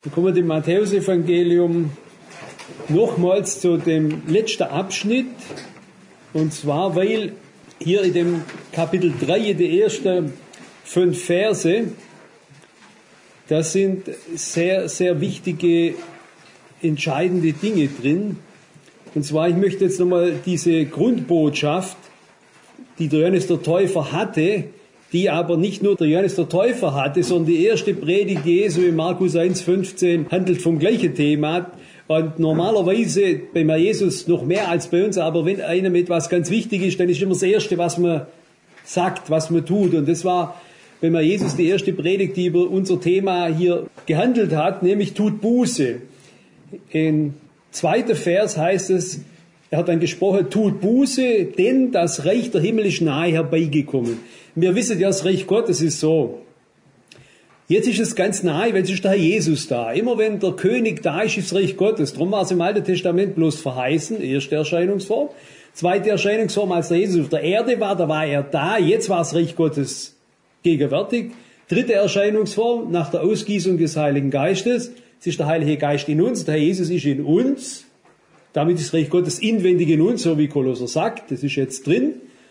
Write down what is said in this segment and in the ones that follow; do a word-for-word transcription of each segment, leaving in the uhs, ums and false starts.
Wir kommen im Matthäus-Evangelium nochmals zu dem letzten Abschnitt. Und zwar, weil hier in dem Kapitel drei, die ersten fünf Verse, da sind sehr, sehr wichtige, entscheidende Dinge drin. Und zwar, ich möchte jetzt nochmal diese Grundbotschaft, die der Johannes der Täufer hatte, die aber nicht nur der Johannes der Täufer hatte, sondern die erste Predigt Jesu in Markus eins fünfzehn handelt vom gleichen Thema. Und normalerweise bei Jesus noch mehr als bei uns, aber wenn einem etwas ganz wichtig ist, dann ist immer das Erste, was man sagt, was man tut. Und das war bei Jesus die erste Predigt, die über unser Thema hier gehandelt hat, nämlich tut Buße. In zweiter Vers heißt es, er hat dann gesprochen, tut Buße, denn das Reich der Himmel ist nahe herbeigekommen. Wir wissen ja, das Reich Gottes ist so. Jetzt ist es ganz nahe, weil es ist der Herr Jesus da. Immer wenn der König da ist, ist das Reich Gottes. Darum war es im Alten Testament bloß verheißen, erste Erscheinungsform. Zweite Erscheinungsform, als der Jesus auf der Erde war, da war er da. Jetzt war das Reich Gottes gegenwärtig. Dritte Erscheinungsform, nach der Ausgießung des Heiligen Geistes. Es ist der Heilige Geist in uns, der Herr Jesus ist in uns. Damit ist das Reich Gottes inwendig in uns, so wie Kolosser sagt. Das ist jetzt drin.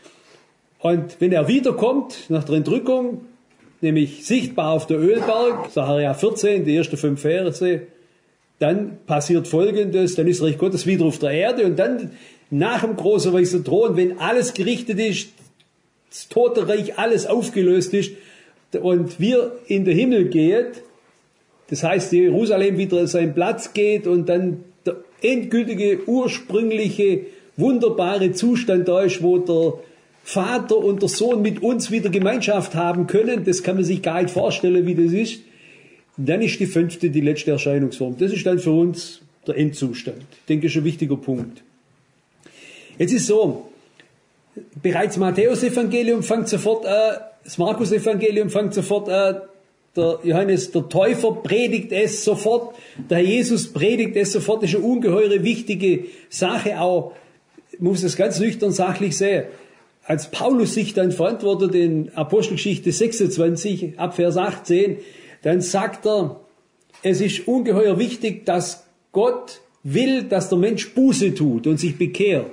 Und wenn er wiederkommt, nach der Entrückung, nämlich sichtbar auf der Ölberg, Sacharja vierzehn, die ersten fünf Verse, dann passiert Folgendes, dann ist das Reich Gottes wieder auf der Erde und dann nach dem großen weißen Thron, wenn alles gerichtet ist, das Totenreich, alles aufgelöst ist und wir in den Himmel gehen, das heißt, Jerusalem wieder an seinen Platz geht und dann der endgültige, ursprüngliche, wunderbare Zustand da ist, wo der Vater und der Sohn mit uns wieder Gemeinschaft haben können, das kann man sich gar nicht vorstellen, wie das ist, dann ist die fünfte, die letzte Erscheinungsform. Das ist dann für uns der Endzustand. Ich denke, das ist ein wichtiger Punkt. Jetzt ist so, bereits Matthäus-Evangelium fängt sofort an, das Markus-Evangelium fängt sofort an, der Johannes der Täufer predigt es sofort, der Herr Jesus predigt es sofort, das ist eine ungeheure wichtige Sache, auch, ich muss es ganz nüchtern sachlich sehen. Als Paulus sich dann verantwortet in Apostelgeschichte sechsundzwanzig, ab Vers achtzehn, dann sagt er, es ist ungeheuer wichtig, dass Gott will, dass der Mensch Buße tut und sich bekehrt.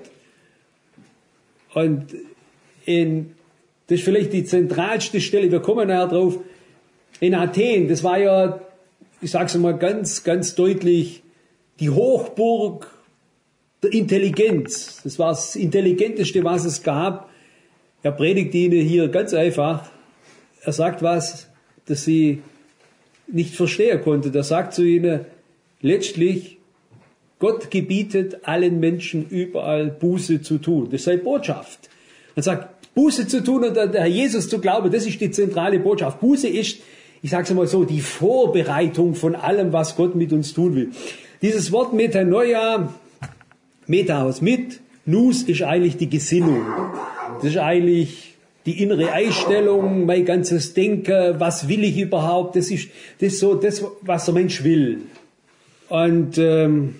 Und in, das ist vielleicht die zentralste Stelle, wir kommen nachher drauf, in Athen, das war ja, ich sag's mal ganz, ganz deutlich, die Hochburg der Intelligenz. Das war das Intelligenteste, was es gab. Er predigt ihnen hier ganz einfach. Er sagt was, das sie nicht verstehen konnten. Er sagt zu ihnen, letztlich, Gott gebietet allen Menschen überall Buße zu tun. Das ist seine Botschaft. Er sagt, Buße zu tun und an der Herr Jesus zu glauben, das ist die zentrale Botschaft. Buße ist, ich sage es mal so, die Vorbereitung von allem, was Gott mit uns tun will. Dieses Wort Metanoia, Meta aus mit, Nous ist eigentlich die Gesinnung. Das ist eigentlich die innere Einstellung, mein ganzes Denken, was will ich überhaupt, das ist, das ist so das, was der Mensch will. Und ähm,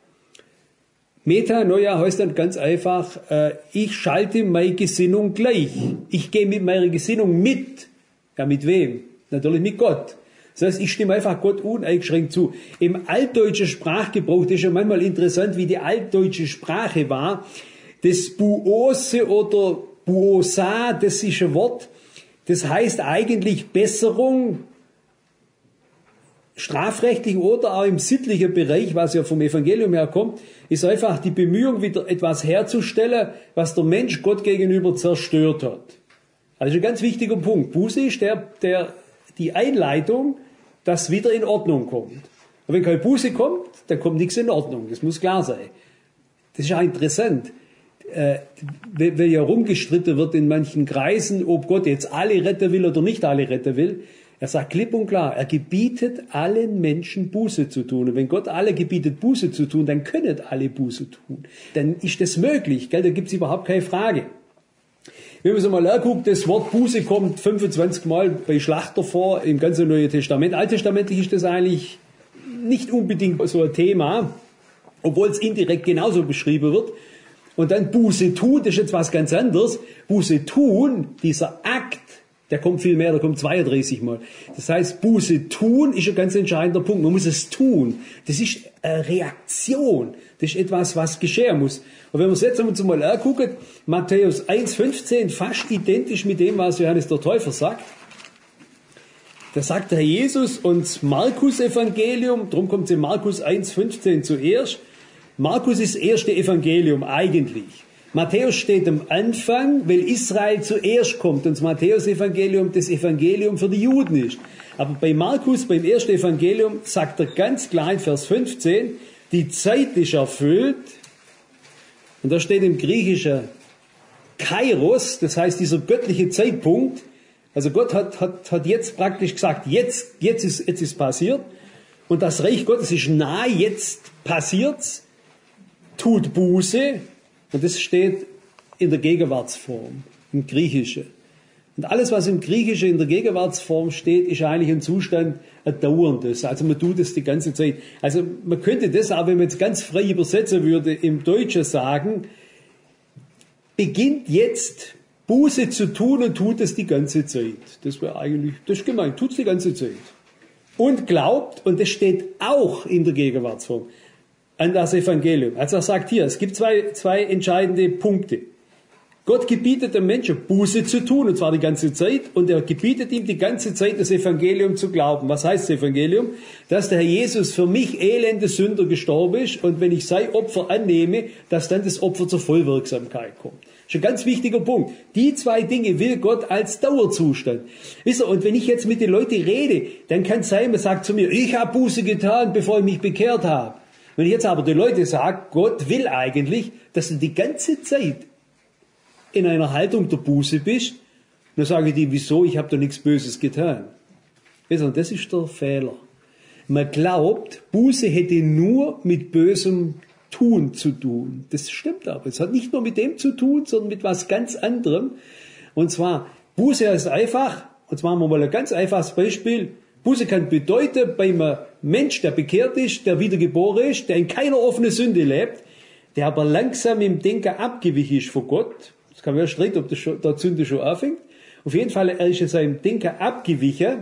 Metanoia heißt dann ganz einfach, äh, ich schalte meine Gesinnung gleich. Ich gehe mit meiner Gesinnung mit. Ja, mit wem? Natürlich mit Gott. Das heißt, ich stimme einfach Gott uneingeschränkt zu. Im altdeutschen Sprachgebrauch, das ist ja manchmal interessant, wie die altdeutsche Sprache war. Das Buose oder Buosa, das ist ein Wort, das heißt eigentlich Besserung, strafrechtlich oder auch im sittlichen Bereich, was ja vom Evangelium herkommt, ist einfach die Bemühung, wieder etwas herzustellen, was der Mensch Gott gegenüber zerstört hat. Also ein ganz wichtiger Punkt. Buße ist der, der, die Einleitung, dass wieder in Ordnung kommt. Und wenn keine Buße kommt, dann kommt nichts in Ordnung. Das muss klar sein. Das ist ja interessant. Äh, wenn ja rumgestritten wird in manchen Kreisen, ob Gott jetzt alle retten will oder nicht alle retten will. Er sagt klipp und klar, er gebietet allen Menschen Buße zu tun. Und wenn Gott alle gebietet Buße zu tun, dann können alle Buße tun. Dann ist das möglich, gell? Da gibt es überhaupt keine Frage. Wenn man so mal anguckt, das Wort Buße kommt fünfundzwanzig Mal bei Schlachter vor im ganzen Neuen Testament. Alttestamentlich ist das eigentlich nicht unbedingt so ein Thema, obwohl es indirekt genauso beschrieben wird. Und dann Buße tun, das ist jetzt was ganz anderes. Buße tun, dieser Akt Der kommt viel mehr, der kommt zweiunddreißig Mal. Das heißt, Buße tun ist ein ganz entscheidender Punkt. Man muss es tun. Das ist eine Reaktion. Das ist etwas, was geschehen muss. Und wenn wir es jetzt einmal angucken, Matthäus eins fünfzehn, fast identisch mit dem, was Johannes der Täufer sagt. Da sagt der Herr Jesus und Markus Evangelium, darum kommt es in Markus eins fünfzehn zuerst. Markus ist das erste Evangelium eigentlich. Matthäus steht am Anfang, weil Israel zuerst kommt und das Matthäus-Evangelium das Evangelium für die Juden ist. Aber bei Markus, beim ersten Evangelium, sagt er ganz klar in Vers fünfzehn, die Zeit ist erfüllt. Und da steht im Griechischen Kairos, das heißt dieser göttliche Zeitpunkt. Also Gott hat, hat, hat jetzt praktisch gesagt, jetzt, jetzt ist, jetzt ist passiert. Und das Reich Gottes ist nahe, jetzt passiert's. Tut Buße. Und das steht in der Gegenwartsform, im Griechischen. Und alles, was im Griechischen in der Gegenwartsform steht, ist eigentlich ein Zustand, ein dauerndes. Also man tut es die ganze Zeit. Also man könnte das auch, wenn man jetzt ganz frei übersetzen würde, im Deutschen sagen, beginnt jetzt Buße zu tun und tut es die ganze Zeit. Das wäre eigentlich, das ist gemeint, tut es die ganze Zeit. Und glaubt, und das steht auch in der Gegenwartsform, an das Evangelium. Also er sagt hier, es gibt zwei, zwei entscheidende Punkte. Gott gebietet dem Menschen, Buße zu tun, und zwar die ganze Zeit, und er gebietet ihm die ganze Zeit, das Evangelium zu glauben. Was heißt das Evangelium? Dass der Herr Jesus für mich elende Sünder gestorben ist, und wenn ich sein Opfer annehme, dass dann das Opfer zur Vollwirksamkeit kommt. Das ist ein ganz wichtiger Punkt. Die zwei Dinge will Gott als Dauerzustand. Wisst ihr, und wenn ich jetzt mit den Leuten rede, dann kann es sein, man sagt zu mir, ich habe Buße getan, bevor ich mich bekehrt habe. Wenn ich jetzt aber die Leute sage, Gott will eigentlich, dass du die ganze Zeit in einer Haltung der Buße bist, dann sage ich dir, wieso, ich habe da nichts Böses getan. Und das ist der Fehler. Man glaubt, Buße hätte nur mit bösem Tun zu tun. Das stimmt aber. Es hat nicht nur mit dem zu tun, sondern mit was ganz anderem. Und zwar, Buße ist einfach, und zwar machen wir mal ein ganz einfaches Beispiel. Buße kann bedeuten, bei einem Mensch, der bekehrt ist, der wiedergeboren ist, der in keiner offenen Sünde lebt, der aber langsam im Denken abgewichen ist von Gott. Das kann man ja streiten, ob das schon, der Sünde schon anfängt. Auf jeden Fall, er ist in seinem Denken abgewichen.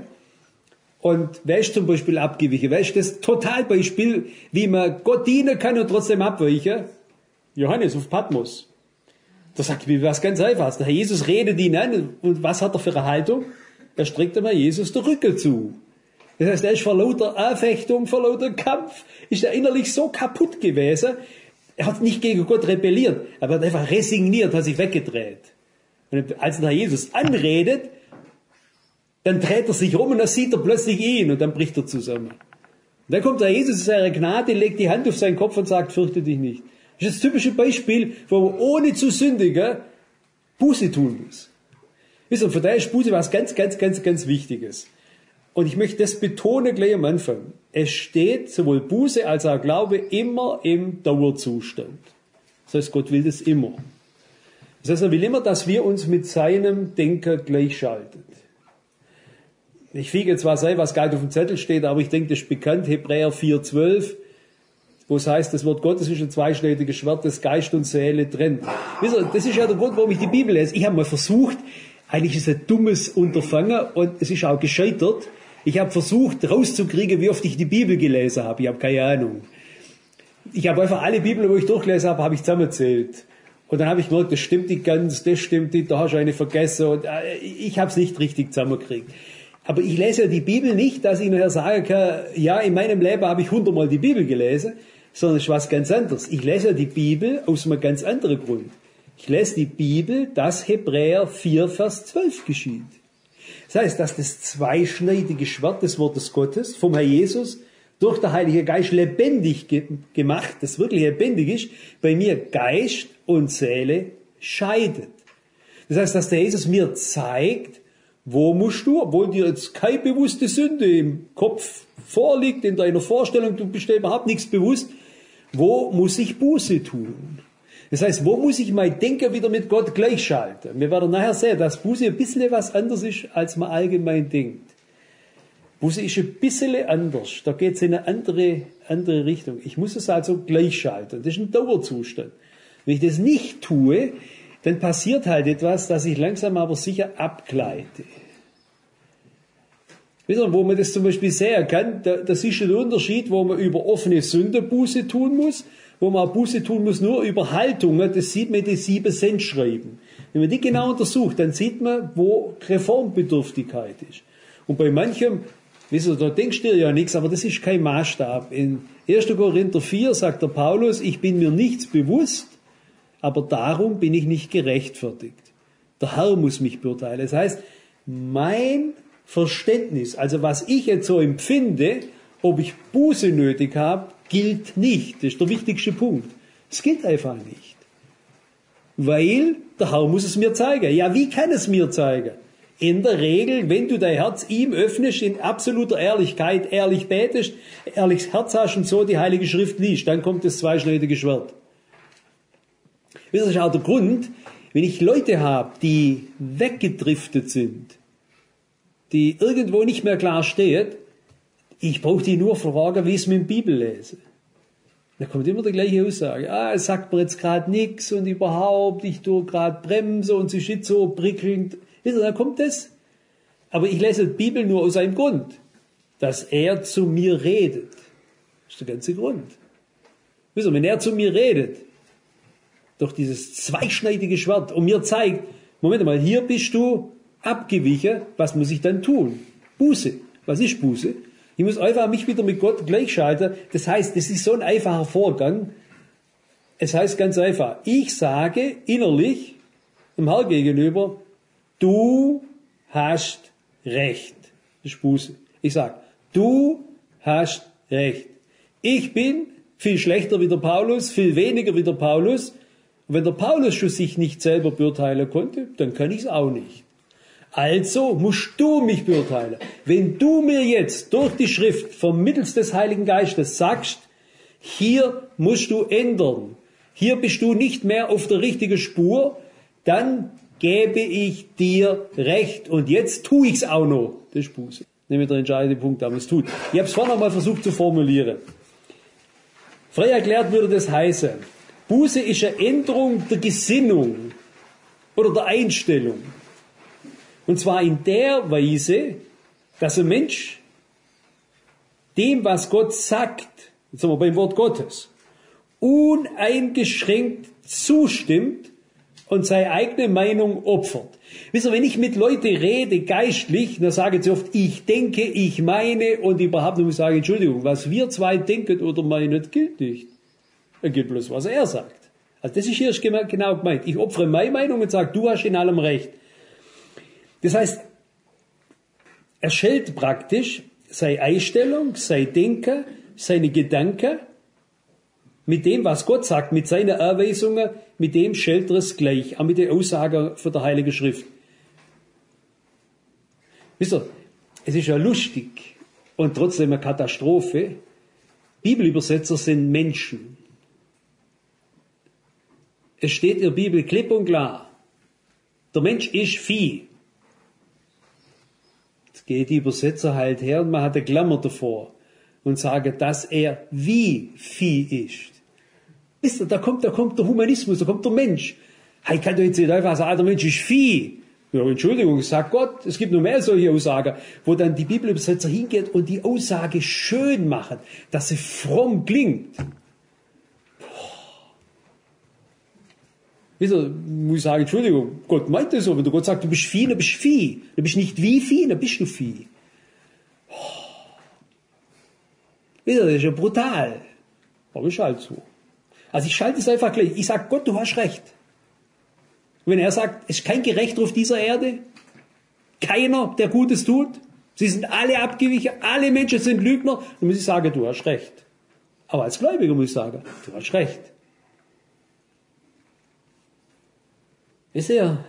Und wer ist zum Beispiel abgewichen? Wer ist das Totalbeispiel, wie man Gott dienen kann und trotzdem abweichen? Johannes auf Patmos. Da sagt mir was ganz Einfaches. Der Herr Jesus redet ihn an, und was hat er für eine Haltung? Er streckt einmal Jesus den Rücken zu. Das heißt, er ist vor lauter Anfechtung, vor lauter Kampf, ist er innerlich so kaputt gewesen. Er hat nicht gegen Gott rebelliert, aber er hat einfach resigniert, hat sich weggedreht. Und als der Herr Jesus anredet, dann dreht er sich um und dann sieht er plötzlich ihn und dann bricht er zusammen. Und dann kommt der Herr Jesus in seine Gnade, legt die Hand auf seinen Kopf und sagt, fürchte dich nicht. Das ist das typische Beispiel, wo man ohne zu sündigen Buße tun muss. Wisst ihr, von daher ist Buße was ganz, ganz, ganz, ganz Wichtiges. Und ich möchte das betonen gleich am Anfang. Es steht sowohl Buße als auch Glaube immer im Dauerzustand. Das heißt, Gott will das immer. Das heißt, er will immer, dass wir uns mit seinem Denken gleichschalten. Ich fiege zwar sein, was gerade auf dem Zettel steht, aber ich denke, das ist bekannt, Hebräer vier zwölf, wo es heißt, das Wort Gottes ist ein zweischneidiges Schwert, das Geist und Seele trennt. Wisst ihr, das ist ja der Grund, warum ich die Bibel lese. Ich habe mal versucht, eigentlich ist es ein dummes Unterfangen und es ist auch gescheitert. Ich habe versucht rauszukriegen, wie oft ich die Bibel gelesen habe. Ich habe keine Ahnung. Ich habe einfach alle Bibeln, wo ich durchgelesen habe, habe ich zusammengezählt. Und dann habe ich gemerkt, das stimmt nicht ganz, das stimmt nicht, da hast du eine vergessen. Und äh, ich habe es nicht richtig zusammengekriegt. Aber ich lese ja die Bibel nicht, dass ich nachher sagen kann, ja, in meinem Leben habe ich hundertmal die Bibel gelesen, sondern es ist was ganz anderes. Ich lese ja die Bibel aus einem ganz anderen Grund. Ich lese die Bibel, dass Hebräer vier, Vers zwölf geschieht. Das heißt, dass das zweischneidige Schwert des Wortes Gottes vom Herr Jesus durch den Heiligen Geist lebendig ge- gemacht, das wirklich lebendig ist, bei mir Geist und Seele scheidet. Das heißt, dass der Jesus mir zeigt, wo musst du, obwohl dir jetzt keine bewusste Sünde im Kopf vorliegt, in deiner Vorstellung, du bist dir überhaupt nichts bewusst, wo muss ich Buße tun? Das heißt, wo muss ich mein Denken wieder mit Gott gleichschalten? Wir werden nachher sehen, dass Buße ein bisschen was anderes ist, als man allgemein denkt. Buße ist ein bisschen anders. Da geht es in eine andere, andere Richtung. Ich muss es also gleichschalten. Das ist ein Dauerzustand. Wenn ich das nicht tue, dann passiert halt etwas, dass ich langsam aber sicher abgleite. Wisst ihr, wo man das zum Beispiel sehen kann, da, das ist der Unterschied, wo man über offene Sünde Buße tun muss, wo man auch Buße tun muss nur über Haltungen, das sieht man in die sieben Cent schreiben. Wenn man die genau untersucht, dann sieht man, wo Reformbedürftigkeit ist. Und bei manchem, wisst ihr, da denkst du dir ja nichts, aber das ist kein Maßstab. In erster Korinther vier sagt der Paulus, ich bin mir nichts bewusst, aber darum bin ich nicht gerechtfertigt. Der Herr muss mich beurteilen. Das heißt, mein Verständnis, also was ich jetzt so empfinde, ob ich Buße nötig habe, gilt nicht. Das ist der wichtigste Punkt. Es gilt einfach nicht. Weil der Herr muss es mir zeigen. Ja, wie kann es mir zeigen? In der Regel, wenn du dein Herz ihm öffnest, in absoluter Ehrlichkeit, ehrlich betest, ehrliches Herz hast und so die Heilige Schrift liest, dann kommt das zweischneidige Schwert. Das ist auch der Grund, wenn ich Leute habe, die weggedriftet sind, die irgendwo nicht mehr klar steht, ich brauche die nur fragen, wie es mit dem Bibel lese. Da kommt immer die gleiche Aussage. Ah, es sagt mir jetzt gerade nichts und überhaupt, ich tue gerade bremse und sie ist so prickelnd. Wisst ihr, da kommt das. Aber ich lese die Bibel nur aus einem Grund. Dass er zu mir redet. Das ist der ganze Grund. Wisst ihr, wenn er zu mir redet, durch dieses zweischneidige Schwert und mir zeigt, Moment mal, hier bist du abgewichen, was muss ich dann tun? Buße. Was ist Buße? Ich muss einfach mich wieder mit Gott gleichschalten. Das heißt, das ist so ein einfacher Vorgang. Es heißt ganz einfach, ich sage innerlich dem Herrn gegenüber, du hast Recht. Das ist Buße. Ich sage, du hast Recht. Ich bin viel schlechter wie der Paulus, viel weniger wie der Paulus. Und wenn der Paulus schon sich nicht selber beurteilen konnte, dann kann ich es auch nicht. Also musst du mich beurteilen. Wenn du mir jetzt durch die Schrift vermittels des Heiligen Geistes sagst, hier musst du ändern, hier bist du nicht mehr auf der richtigen Spur, dann gebe ich dir Recht. Und jetzt tue ich es auch noch. Das ist Buße. Nämlich der entscheidende Punkt, da man es tut. Ich habe es vorhin mal versucht zu formulieren. Frei erklärt würde das heißen, Buße ist eine Änderung der Gesinnung oder der Einstellung. Und zwar in der Weise, dass ein Mensch dem, was Gott sagt, jetzt sind wir beim Wort Gottes, uneingeschränkt zustimmt und seine eigene Meinung opfert. Wisst ihr, wenn ich mit Leuten rede, geistlich, dann sagen sie oft, ich denke, ich meine und überhaupt nur sagen, Entschuldigung, was wir zwei denken oder meinen, gilt nicht. Er gilt bloß, was er sagt. Also das ist hier genau gemeint. Ich opfere meine Meinung und sage, du hast in allem Recht. Das heißt, er stellt praktisch seine Einstellung, sein Denken, seine Gedanken mit dem, was Gott sagt, mit seinen Erweisungen, mit dem stellt er es gleich, auch mit den Aussagen von der Heiligen Schrift. Wisst ihr, es ist ja lustig und trotzdem eine Katastrophe. Bibelübersetzer sind Menschen. Es steht in der Bibel klipp und klar, der Mensch ist Vieh. Jetzt geht die Übersetzer halt her und man hat eine Klammer davor und sagt, dass er wie Vieh ist. Wisst ihr, da kommt, da kommt der Humanismus, da kommt der Mensch. Ich kann doch jetzt nicht einfach sagen, der Mensch ist Vieh. Ja, Entschuldigung, sagt Gott, es gibt noch mehr solche Aussagen, wo dann die Bibelübersetzer hingeht und die Aussage schön machen, dass sie fromm klingt. Wisst ihr, muss ich sagen, Entschuldigung, Gott meint das so, wenn der Gott sagt, du bist Vieh, dann bist du Vieh. Du bist nicht wie Vieh, dann bist du Vieh. Wisst ihr, das ist ja brutal. Aber ist halt so. Also ich schalte es einfach gleich. Ich sage, Gott, du hast Recht. Und wenn er sagt, es ist kein Gerechter auf dieser Erde, keiner, der Gutes tut, sie sind alle abgewichen, alle Menschen sind Lügner, dann muss ich sagen, du hast Recht. Aber als Gläubiger muss ich sagen, du hast Recht. Wisst ihr,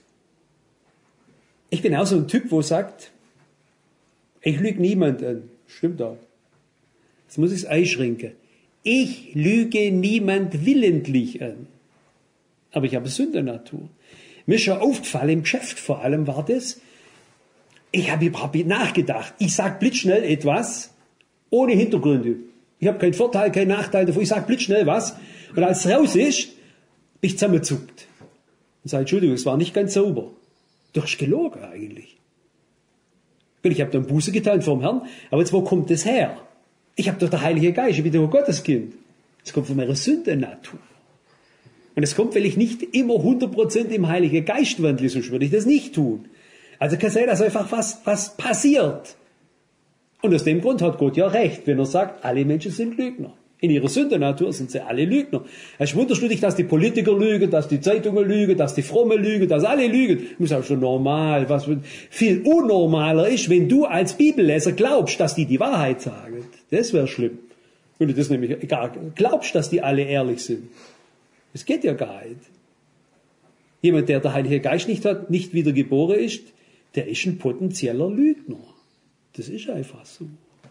ich bin auch so ein Typ, wo sagt, ich lüge niemand an. Stimmt auch. Jetzt muss ich es einschränken. Ich lüge niemand willentlich an. Aber ich habe Sündernatur. Mir ist schon aufgefallen, im Geschäft vor allem war das, ich habe überhaupt nicht nachgedacht. Ich sage blitzschnell etwas, ohne Hintergründe. Ich habe keinen Vorteil, keinen Nachteil davon. Ich sage blitzschnell was. Und als es raus ist, bin ich zusammengezuckt. Und sage, Entschuldigung, es war nicht ganz sauber. Du hast gelogen eigentlich. Und ich habe dann Buße getan vor dem Herrn. Aber jetzt, wo kommt das her? Ich habe doch der Heilige Geist, ich bin doch Gotteskind. Es kommt von meiner Sündennatur. Und es kommt, weil ich nicht immer hundert Prozent im Heiligen Geist wandle, sonst würde ich das nicht tun. Also kann sein, dass einfach was, was passiert. Und aus dem Grund hat Gott ja recht, wenn er sagt, alle Menschen sind Lügner. In ihrer Sündennatur sind sie alle Lügner. Es wunderst du dich, dass die Politiker lügen, dass die Zeitungen lügen, dass die Frommen lügen, dass alle lügen. Das ist auch schon normal. Was viel unnormaler ist, wenn du als Bibelleser glaubst, dass die die Wahrheit sagen. Das wäre schlimm. Wenn du das nämlich gar glaubst, dass die alle ehrlich sind. Das geht ja gar nicht. Jemand, der der Heilige Geist nicht hat, nicht wiedergeboren ist, der ist ein potenzieller Lügner. Das ist einfach so.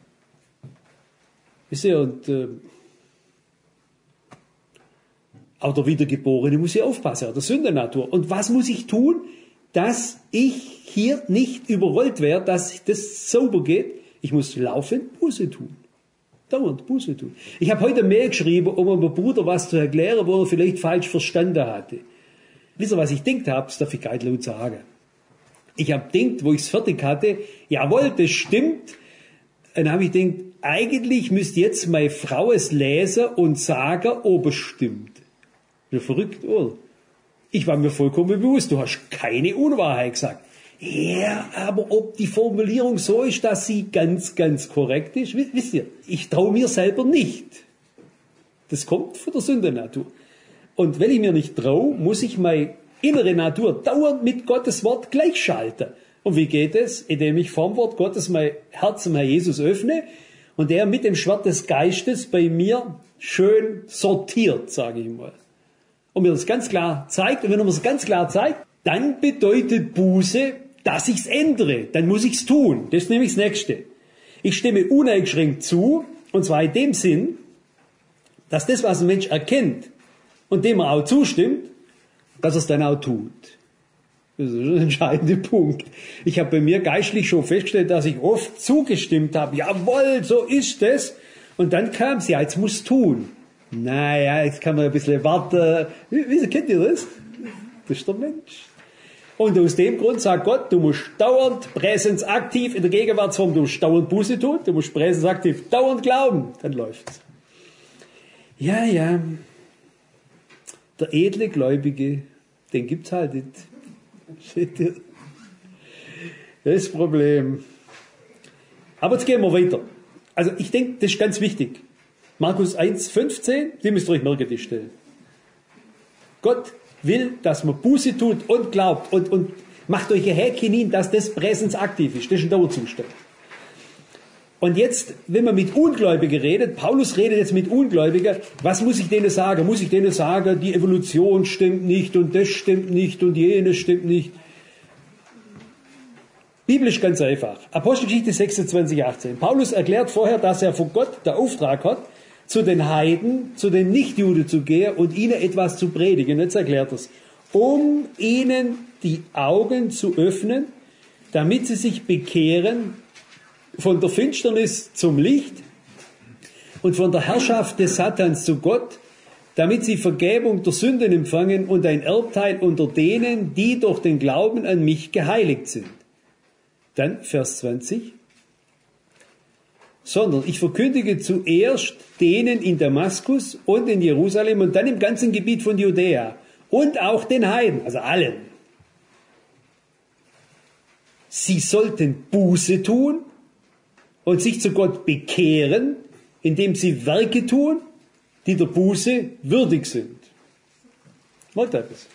Wisst ihr, und äh, auch der Wiedergeborene muss ja aufpassen, der Sündennatur. Und was muss ich tun, dass ich hier nicht überrollt werde, dass das sauber geht? Ich muss laufend Buße tun. Dauernd Buße tun. Ich habe heute mehr geschrieben, um meinem Bruder was zu erklären, wo er vielleicht falsch verstanden hatte. Wisst ihr, was ich gedacht habe? Das darf ich gar nicht laut sagen. Ich habe gedacht, wo ich es fertig hatte, jawohl, das stimmt. Dann habe ich gedacht, eigentlich müsste jetzt meine Frau es lesen und sagen, ob es stimmt. Ja, verrückt, oder? Ich war mir vollkommen bewusst, du hast keine Unwahrheit gesagt. Ja, aber ob die Formulierung so ist, dass sie ganz, ganz korrekt ist, wisst ihr, ich traue mir selber nicht. Das kommt von der Sündennatur. Und wenn ich mir nicht traue, muss ich meine innere Natur dauernd mit Gottes Wort gleichschalten. Und wie geht es? Indem ich vom Wort Gottes mein Herz zum Herrn Jesus öffne und er mit dem Schwert des Geistes bei mir schön sortiert, sage ich mal. Und mir das ganz klar zeigt, und wenn er mir das ganz klar zeigt, dann bedeutet Buße, dass ich es ändere. Dann muss ich es tun. Das ist nämlich das Nächste. Ich stimme uneingeschränkt zu, und zwar in dem Sinn, dass das, was ein Mensch erkennt und dem er auch zustimmt, dass er es dann auch tut. Das ist ein entscheidender Punkt. Ich habe bei mir geistlich schon festgestellt, dass ich oft zugestimmt habe. Jawohl, so ist es. Und dann kam es, ja, jetzt muss es tun. Naja, jetzt kann man ein bisschen warten. Wieso kennt ihr das? Das ist der Mensch. Und aus dem Grund sagt Gott, du musst dauernd präsensaktiv in der Gegenwartsform, du musst dauernd Buße tun, du musst präsensaktiv dauernd glauben, dann läuft's. Ja, ja, der edle Gläubige, den gibt's halt nicht. Seht ihr? Das Problem. Aber jetzt gehen wir weiter. Also ich denke, das ist ganz wichtig. Markus eins, fünfzehn, die müsst ihr euch merken, die Stelle. Gott will, dass man Buße tut und glaubt und, und macht euch ein Häkchen hin, dass das präsensaktiv ist. Das ist ein Dauerzustand. Und jetzt, wenn man mit Ungläubigen redet, Paulus redet jetzt mit Ungläubigen, was muss ich denen sagen? Muss ich denen sagen, die Evolution stimmt nicht und das stimmt nicht und jenes stimmt nicht? Biblisch ganz einfach. Apostelgeschichte sechsundzwanzig, achtzehn. Paulus erklärt vorher, dass er von Gott der Auftrag hat, zu den Heiden, zu den Nichtjuden zu gehen und ihnen etwas zu predigen. Jetzt erklärt er es. Um ihnen die Augen zu öffnen, damit sie sich bekehren von der Finsternis zum Licht und von der Herrschaft des Satans zu Gott, damit sie Vergebung der Sünden empfangen und ein Erbteil unter denen, die durch den Glauben an mich geheiligt sind. Dann Vers zwanzig. Sondern ich verkündige zuerst denen in Damaskus und in Jerusalem und dann im ganzen Gebiet von Judäa und auch den Heiden, also allen. Sie sollten Buße tun und sich zu Gott bekehren, indem sie Werke tun, die der Buße würdig sind. Wollt ihr das?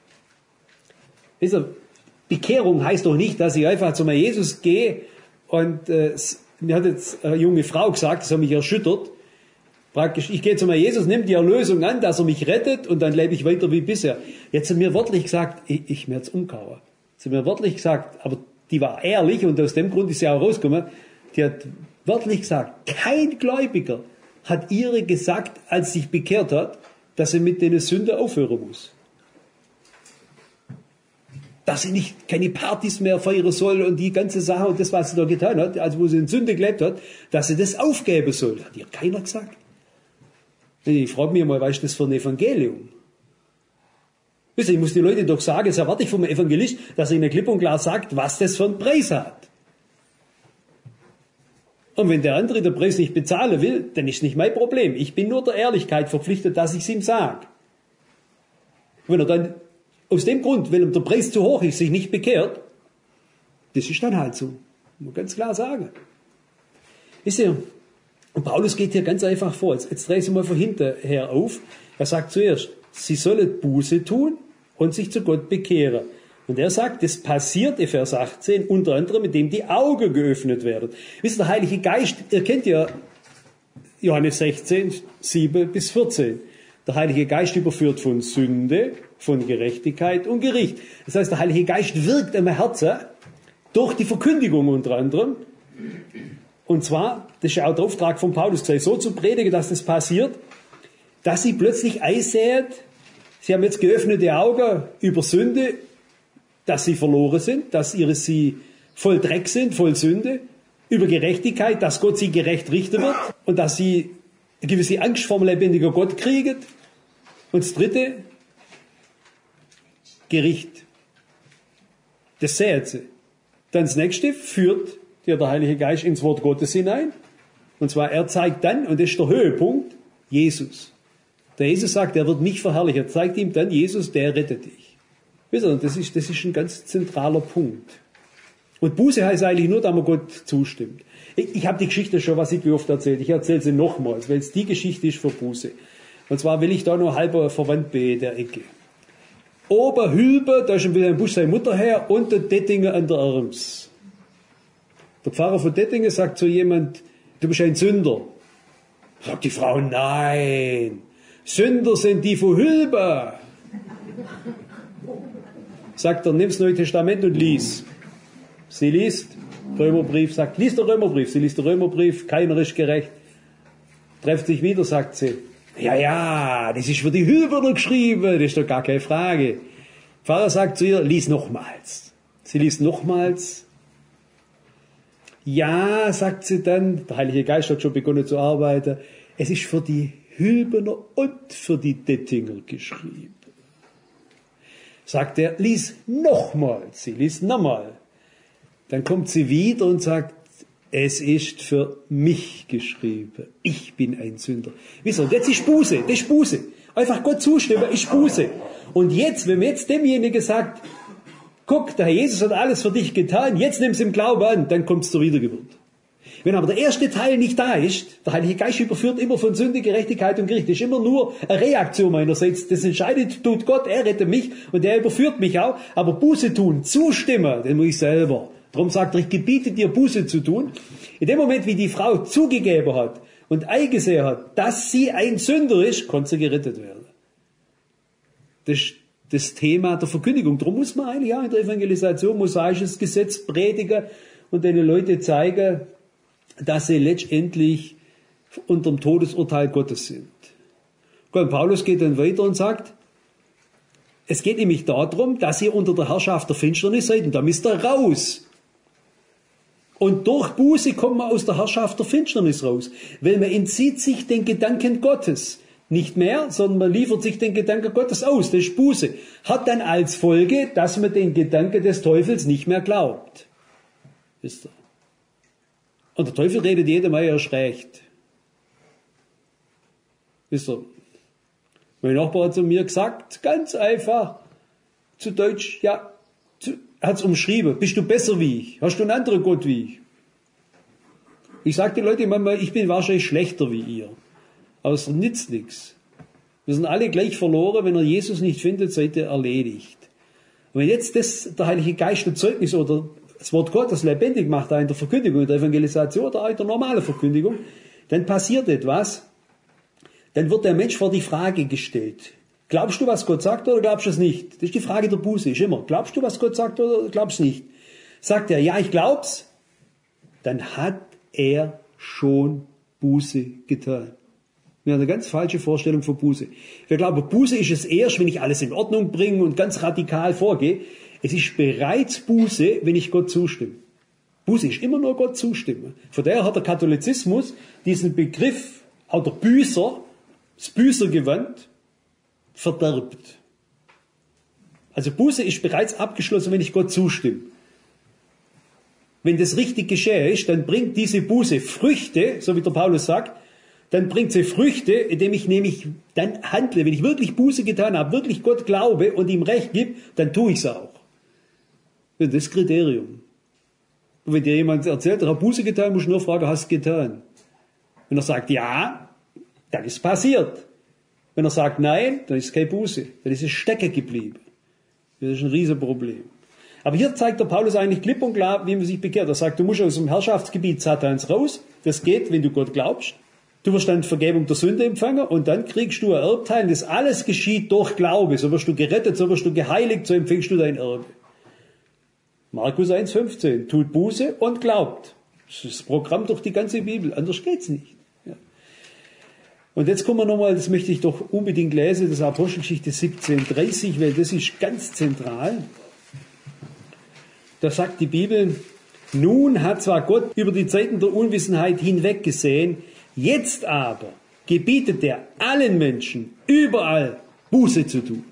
Also, Bekehrung heißt doch nicht, dass ich einfach zu meinem Jesus gehe und äh, mir hat jetzt eine junge Frau gesagt, das hat mich erschüttert, praktisch, ich gehe zu meinem Jesus, nehme die Erlösung an, dass er mich rettet und dann lebe ich weiter wie bisher. Jetzt hat mir wörtlich gesagt, ich, ich mir jetzt umkauen. Sie hat mir wörtlich gesagt, aber die war ehrlich und aus dem Grund ist sie auch rausgekommen, die hat wörtlich gesagt, kein Gläubiger hat ihre gesagt, als sie sich bekehrt hat, dass sie mit den Sünden aufhören muss. Dass sie nicht keine Partys mehr feiern soll und die ganze Sache und das, was sie da getan hat, also wo sie in Sünde gelebt hat, dass sie das aufgeben soll. Hat ihr keiner gesagt. Ich frage mich mal, was ist das für ein Evangelium? Wisst ihr, ich muss die Leute doch sagen, jetzt erwarte ich vom Evangelist, dass er ihnen klipp und klar sagt, was das für einen Preis hat. Und wenn der andere den Preis nicht bezahlen will, dann ist nicht mein Problem. Ich bin nur der Ehrlichkeit verpflichtet, dass ich es ihm sage. Wenn er dann aus dem Grund, weil ihm der Preis zu hoch ist, sich nicht bekehrt, das ist dann halt so. Muss man ganz klar sagen. Wisst ihr, und Paulus geht hier ganz einfach vor. Jetzt, jetzt drehe ich mal von hinten her auf. Er sagt zuerst, sie sollen Buße tun und sich zu Gott bekehren. Und er sagt, das passiert in Vers achtzehn, unter anderem, indem die Augen geöffnet werden. Wisst ihr, der Heilige Geist, ihr kennt ja Johannes sechzehn, sieben bis vierzehn. Der Heilige Geist überführt von Sünde, von Gerechtigkeit und Gericht. Das heißt, der Heilige Geist wirkt am Herzen durch die Verkündigung unter anderem. Und zwar, das ist ja auch der Auftrag von Paulus, so zu predigen, dass das passiert, dass sie plötzlich einsehen, sie haben jetzt geöffnete Augen über Sünde, dass sie verloren sind, dass ihre sie voll Dreck sind, voll Sünde, über Gerechtigkeit, dass Gott sie gerecht richten wird und dass sie eine gewisse Angst vor dem lebendigen Gott kriegen. Und das dritte, Gericht. Das sehen sie. Dann das nächste führt dir der Heilige Geist ins Wort Gottes hinein. Und zwar, er zeigt dann, und das ist der Höhepunkt, Jesus. Der Jesus sagt, er wird mich verherrlichen. Er zeigt ihm dann, Jesus, der rettet dich. Wisst ihr, das ist, das ist ein ganz zentraler Punkt. Und Buße heißt eigentlich nur, dass man Gott zustimmt. Ich, ich habe die Geschichte schon, was ich wie oft erzählt. Ich erzähle sie nochmals, weil es die Geschichte ist für Buße. Und zwar will ich da noch halber verwandt bei der Ecke. Oberhülbe, da ist schon wieder ein Busch seine Mutter her, und der Dettinger an der Arms. Der Pfarrer von Dettingen sagt zu jemand, du bist ein Sünder. Sagt die Frau, nein, Sünder sind die von Hülbe. Sagt er, nimm das Neue Testament und lies. Sie liest, Römerbrief, sagt, lies den Römerbrief. Sie liest den Römerbrief, keiner ist gerecht. Trefft sich wieder, sagt sie, ja, ja, das ist für die Hülberner geschrieben, das ist doch gar keine Frage. Der Pfarrer sagt zu ihr, lies nochmals. Sie liest nochmals. Ja, sagt sie dann, der Heilige Geist hat schon begonnen zu arbeiten, es ist für die Hülberner und für die Dettinger geschrieben. Sagt er, lies nochmals. Sie liest nochmal. Dann kommt sie wieder und sagt, es ist für mich geschrieben. Ich bin ein Sünder. Wisst ihr, das ist Buße, das ist Buße. Einfach Gott zustimmen, ist Buße. Und jetzt, wenn man jetzt demjenigen sagt, guck, der Herr Jesus hat alles für dich getan, jetzt nimm es im Glauben an, dann kommt es zur Wiedergeburt. Wenn aber der erste Teil nicht da ist, der Heilige Geist überführt immer von Sünde, Gerechtigkeit und Gericht. Das ist immer nur eine Reaktion meinerseits. Das entscheidet, tut Gott, er rettet mich und er überführt mich auch. Aber Buße tun, zustimmen, den muss ich selber. Darum sagt er, ich gebiete dir Buße zu tun. In dem Moment, wie die Frau zugegeben hat und eingesehen hat, dass sie ein Sünder ist, konnte sie gerettet werden. Das ist das Thema der Verkündigung. Darum muss man eigentlich auch in der Evangelisation mosaisches Gesetz predigen und den Leuten zeigen, dass sie letztendlich unter dem Todesurteil Gottes sind. Und Paulus geht dann weiter und sagt, es geht nämlich darum, dass ihr unter der Herrschaft der Finsternis seid und da müsst ihr raus. Und durch Buße kommt man aus der Herrschaft der Finsternis raus, weil man entzieht sich den Gedanken Gottes. Nicht mehr, sondern man liefert sich den Gedanken Gottes aus. Das ist Buße. Hat dann als Folge, dass man den Gedanken des Teufels nicht mehr glaubt. Wisst ihr? Und der Teufel redet jedem mal erst recht. Wisst ihr? Mein Nachbar hat zu mir gesagt, ganz einfach, zu Deutsch, ja, er hat es umschrieben, bist du besser wie ich? Hast du einen anderen Gott wie ich? Ich sage den Leuten manchmal, ich bin wahrscheinlich schlechter wie ihr. Aber es nützt nichts. Wir sind alle gleich verloren, wenn ihr Jesus nicht findet, seid ihr erledigt. Und wenn jetzt das, der Heilige Geist ein Zeugnis oder das Wort Gottes lebendig macht, auch in der Verkündigung, in der Evangelisation oder auch in der normalen Verkündigung, dann passiert etwas, dann wird der Mensch vor die Frage gestellt. Glaubst du, was Gott sagt oder glaubst du es nicht? Das ist die Frage der Buße, ist immer. Glaubst du, was Gott sagt oder glaubst du nicht? Sagt er, ja, ich glaub's, dann hat er schon Buße getan. Wir haben eine ganz falsche Vorstellung von Buße. Wir glauben, Buße ist es erst, wenn ich alles in Ordnung bringe und ganz radikal vorgehe. Es ist bereits Buße, wenn ich Gott zustimme. Buße ist immer nur Gott zustimmen. Von daher hat der Katholizismus diesen Begriff, auch der Büßer, das Büßergewand, verderbt. Also Buße ist bereits abgeschlossen, wenn ich Gott zustimme. wenn das richtig geschehen ist, dann bringt diese Buße Früchte, so wie der Paulus sagt, dann bringt sie Früchte, indem ich nämlich dann handle. Wenn ich wirklich Buße getan habe, wirklich Gott glaube und ihm Recht gebe, dann tue ich es auch. Das ist das Kriterium. Und wenn dir jemand erzählt, er hat Buße getan, musst du nur fragen, hast du es getan? Wenn er sagt ja, dann ist es passiert. Wenn er sagt nein, dann ist es keine Buße. Dann ist es stecken geblieben. Das ist ein Riesenproblem. Aber hier zeigt der Paulus eigentlich klipp und klar, wie man sich bekehrt. Er sagt, du musst aus dem Herrschaftsgebiet Satans raus. Das geht, wenn du Gott glaubst. Du wirst dann Vergebung der Sünde empfangen und dann kriegst du ein Erbteil. Das alles geschieht durch Glaube. So wirst du gerettet, so wirst du geheiligt, so empfängst du dein Erbe. Markus eins fünfzehn. Tut Buße und glaubt. Das ist das Programm durch die ganze Bibel. Anders geht's nicht. Ja. Und jetzt kommen wir nochmal, das möchte ich doch unbedingt lesen, das Apostelgeschichte siebzehn dreißig, weil das ist ganz zentral. Da sagt die Bibel, nun hat zwar Gott über die Zeiten der Unwissenheit hinweggesehen, jetzt aber gebietet er allen Menschen überall Buße zu tun.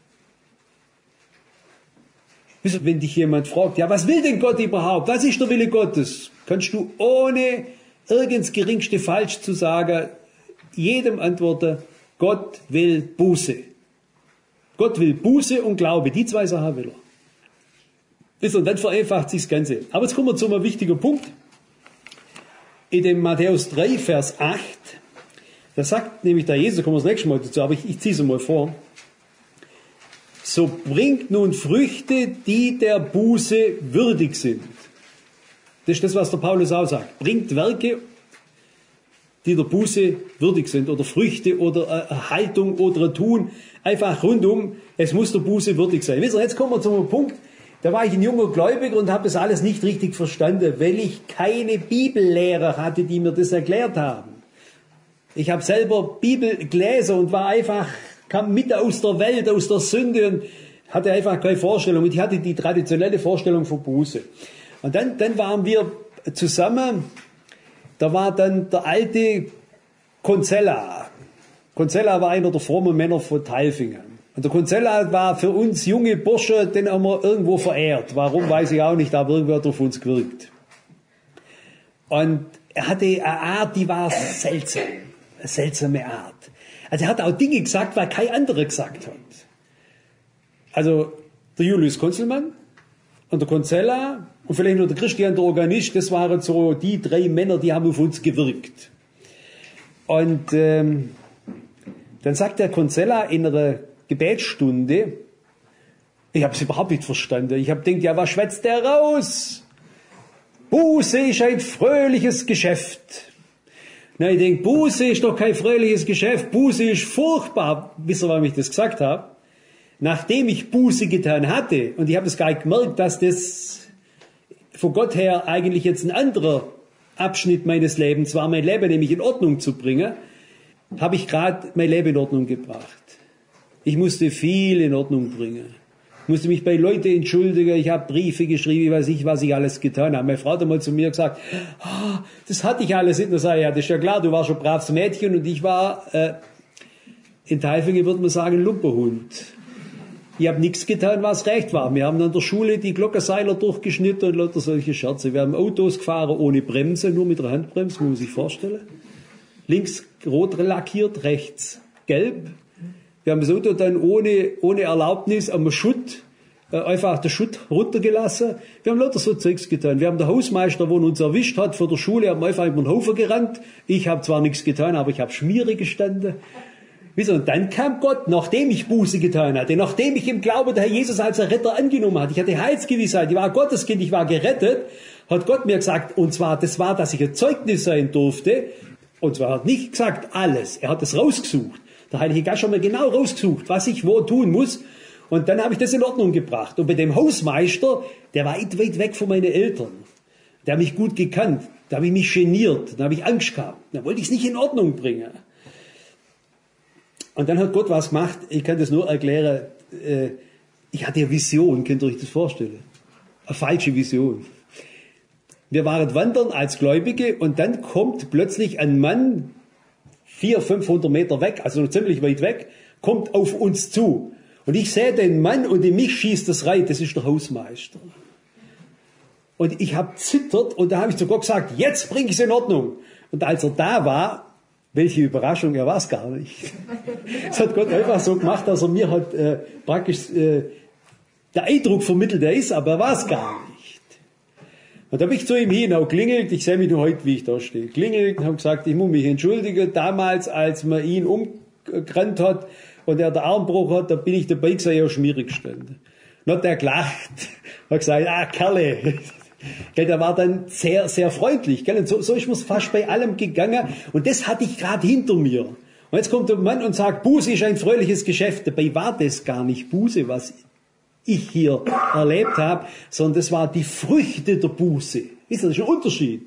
Wenn dich jemand fragt, ja, was will denn Gott überhaupt? Was ist der Wille Gottes? Kannst du ohne irgends geringste falsch zu sagen, jedem antworten, Gott will Buße. Gott will Buße und Glaube. Die zwei Sachen will er. Und dann vereinfacht sich das Ganze. Aber jetzt kommen wir zu einem wichtigen Punkt. In dem Matthäus drei, Vers acht, da sagt nämlich der Jesus, da kommen wir das nächste Mal dazu, aber ich, ich ziehe es mal vor. So bringt nun Früchte, die der Buße würdig sind. Das ist das, was der Paulus auch sagt. Bringt Werke, die der Buße würdig sind, oder Früchte, oder eine Haltung, oder ein Tun. Einfach rundum, es muss der Buße würdig sein. Wisst ihr, jetzt kommen wir zu einem Punkt, da war ich ein junger Gläubiger und habe das alles nicht richtig verstanden, weil ich keine Bibellehrer hatte, die mir das erklärt haben. Ich habe selber Bibel gelesen und war einfach, kam mit aus der Welt, aus der Sünde und hatte einfach keine Vorstellung. Und ich hatte die traditionelle Vorstellung von Buße. Und dann, dann waren wir zusammen, da war dann der alte Concella. Concella war einer der frommen Männer von Tailfingen. Und der Concella war für uns junge Bursche, den haben wir irgendwo verehrt. Warum, weiß ich auch nicht, aber irgendwer hat auf uns gewirkt. Und er hatte eine Art, die war seltsam. Eine seltsame Art. Also er hat auch Dinge gesagt, weil kein anderer gesagt hat. Also der Julius Konzelmann und der Concella und vielleicht noch der Christian, der Organist, das waren so die drei Männer, die haben auf uns gewirkt. Und ähm, dann sagt der Concella in einer Gebetsstunde, ich habe es überhaupt nicht verstanden. Ich habe gedacht, ja, was schwätzt der raus? Buße ist ein fröhliches Geschäft. Na, ich denke, Buße ist doch kein fröhliches Geschäft. Buße ist furchtbar. Wisst ihr, warum ich das gesagt habe? Nachdem ich Buße getan hatte, und ich habe es gar nicht gemerkt, dass das von Gott her eigentlich jetzt ein anderer Abschnitt meines Lebens war, mein Leben nämlich in Ordnung zu bringen, habe ich gerade mein Leben in Ordnung gebracht. Ich musste viel in Ordnung bringen. Ich musste mich bei Leuten entschuldigen. Ich habe Briefe geschrieben, ich weiß nicht, was ich alles getan habe. Meine Frau hat einmal zu mir gesagt, oh, das hatte ich alles nicht. Da sage ich, ja, das ist ja klar, du warst ein braves Mädchen und ich war, äh, in Tailfingen würde man sagen, Lumperhund. Ich habe nichts getan, was recht war. Wir haben an der Schule die Glockenseiler durchgeschnitten und lauter solche Scherze. Wir haben Autos gefahren ohne Bremse, nur mit der Handbremse, muss man sich vorstellen. Links rot lackiert, rechts gelb. Wir haben das Auto dann ohne, ohne Erlaubnis am Schutt, äh, einfach den Schutt runtergelassen. Wir haben lauter so Zeugs getan. Wir haben den Hausmeister, der uns erwischt hat vor der Schule, haben einfach über den Haufen gerannt. Ich habe zwar nichts getan, aber ich habe Schmiere gestanden. Wieso? Und dann kam Gott, nachdem ich Buße getan hatte, nachdem ich im Glauben der Herr Jesus als Retter angenommen hatte. Ich hatte Heilsgewissheit, ich war Gotteskind, ich war gerettet, hat Gott mir gesagt, und zwar, das war, dass ich ein Zeugnis sein durfte. Und zwar hat nicht gesagt alles, er hat es rausgesucht. Der Heilige Geist hat mir genau rausgesucht, was ich wo tun muss. Und dann habe ich das in Ordnung gebracht. Und bei dem Hausmeister, der war weit, weit weg von meinen Eltern. Der hat mich gut gekannt. Da habe ich mich geniert. Da habe ich Angst gehabt. Da wollte ich es nicht in Ordnung bringen. Und dann hat Gott was gemacht. Ich kann das nur erklären. Ich hatte eine Vision. Könnt ihr euch das vorstellen? Eine falsche Vision. Wir waren wandern als Gläubige und dann kommt plötzlich ein Mann, vierhundert, fünfhundert Meter weg, also ziemlich weit weg, kommt auf uns zu. Und ich sehe den Mann und in mich schießt das rein, das ist der Hausmeister. Und ich habe zittert und da habe ich zu Gott gesagt, jetzt bring ich es in Ordnung. Und als er da war, welche Überraschung, er war es gar nicht. Das hat Gott einfach so gemacht, dass er mir halt äh, praktisch äh, der Eindruck vermittelt, er ist, aber er war es gar nicht. Und da bin ich zu ihm hin, auch klingelt, ich sehe mich nur heute, wie ich da stehe, klingelt und habe gesagt, ich muss mich entschuldigen, damals, als man ihn umgerannt hat und er den Armbruch hat, da bin ich dabei gewesen, ja schmierig gestanden. Und hat er gelacht, hat gesagt, ah, Kerle. Gell, der war dann sehr, sehr freundlich. Gell? Und so, so ist mir's fast bei allem gegangen. Und das hatte ich gerade hinter mir. Und jetzt kommt der Mann und sagt, Buße ist ein fröhliches Geschäft. Dabei war das gar nicht Buße, was ich hier erlebt habe, sondern das war die Früchte der Buße. Wisst ihr, das ist ein Unterschied.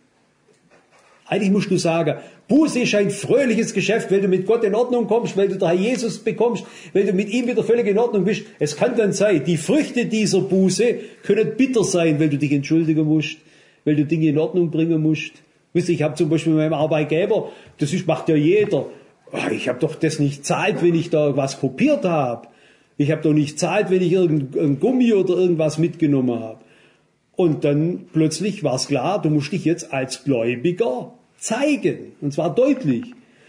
Eigentlich musst du sagen, Buße ist ein fröhliches Geschäft, weil du mit Gott in Ordnung kommst, weil du den Herr Jesus bekommst, weil du mit ihm wieder völlig in Ordnung bist. Es kann dann sein, die Früchte dieser Buße können bitter sein, weil du dich entschuldigen musst, weil du Dinge in Ordnung bringen musst. Wisst ihr, ich habe zum Beispiel mit meinem Arbeitgeber, das ist, macht ja jeder, ich habe doch das nicht zahlt, wenn ich da was kopiert habe. Ich habe doch nicht zahlt, wenn ich irgendein Gummi oder irgendwas mitgenommen habe. Und dann plötzlich war es klar, du musst dich jetzt als Gläubiger zeigen. Und zwar deutlich.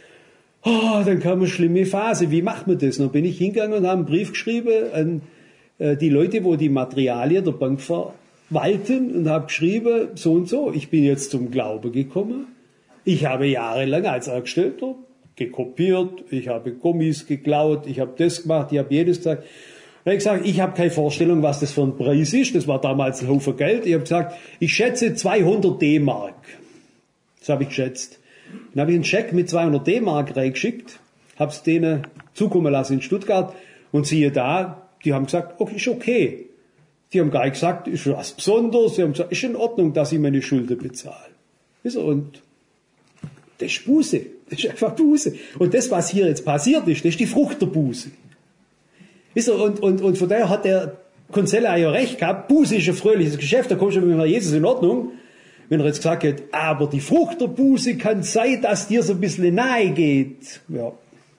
Oh, dann kam eine schlimme Phase. Wie macht man das? Dann bin ich hingegangen und habe einen Brief geschrieben an äh, die Leute, wo die Materialien der Bank verwalten und habe geschrieben, so und so, ich bin jetzt zum Glauben gekommen. Ich habe jahrelang als Angestellter gekopiert, ich habe Gummis geklaut, ich habe das gemacht, ich habe jedes gesagt. Da habe ich gesagt, ich habe keine Vorstellung, was das für ein Preis ist. Das war damals ein Haufen Geld. Ich habe gesagt, ich schätze zweihundert D-Mark. Das habe ich geschätzt. Dann habe ich einen Scheck mit zweihundert D-Mark reingeschickt, habe es denen zukommen lassen in Stuttgart und siehe da, die haben gesagt, okay, ist okay. Die haben gar nicht gesagt, ist was Besonderes. Die haben gesagt, ist in Ordnung, dass ich meine Schulden bezahle. Und das ist Buße. Das ist einfach Buße. Und das, was hier jetzt passiert ist, das ist die Frucht der Buße. Und, und, und von daher hat der Konzella ja recht gehabt, Buße ist ein fröhliches Geschäft, da kommst du mit Jesus in Ordnung. Wenn er jetzt gesagt hat, aber die Frucht der Buße kann sein, dass dir so ein bisschen nahe geht. Ja,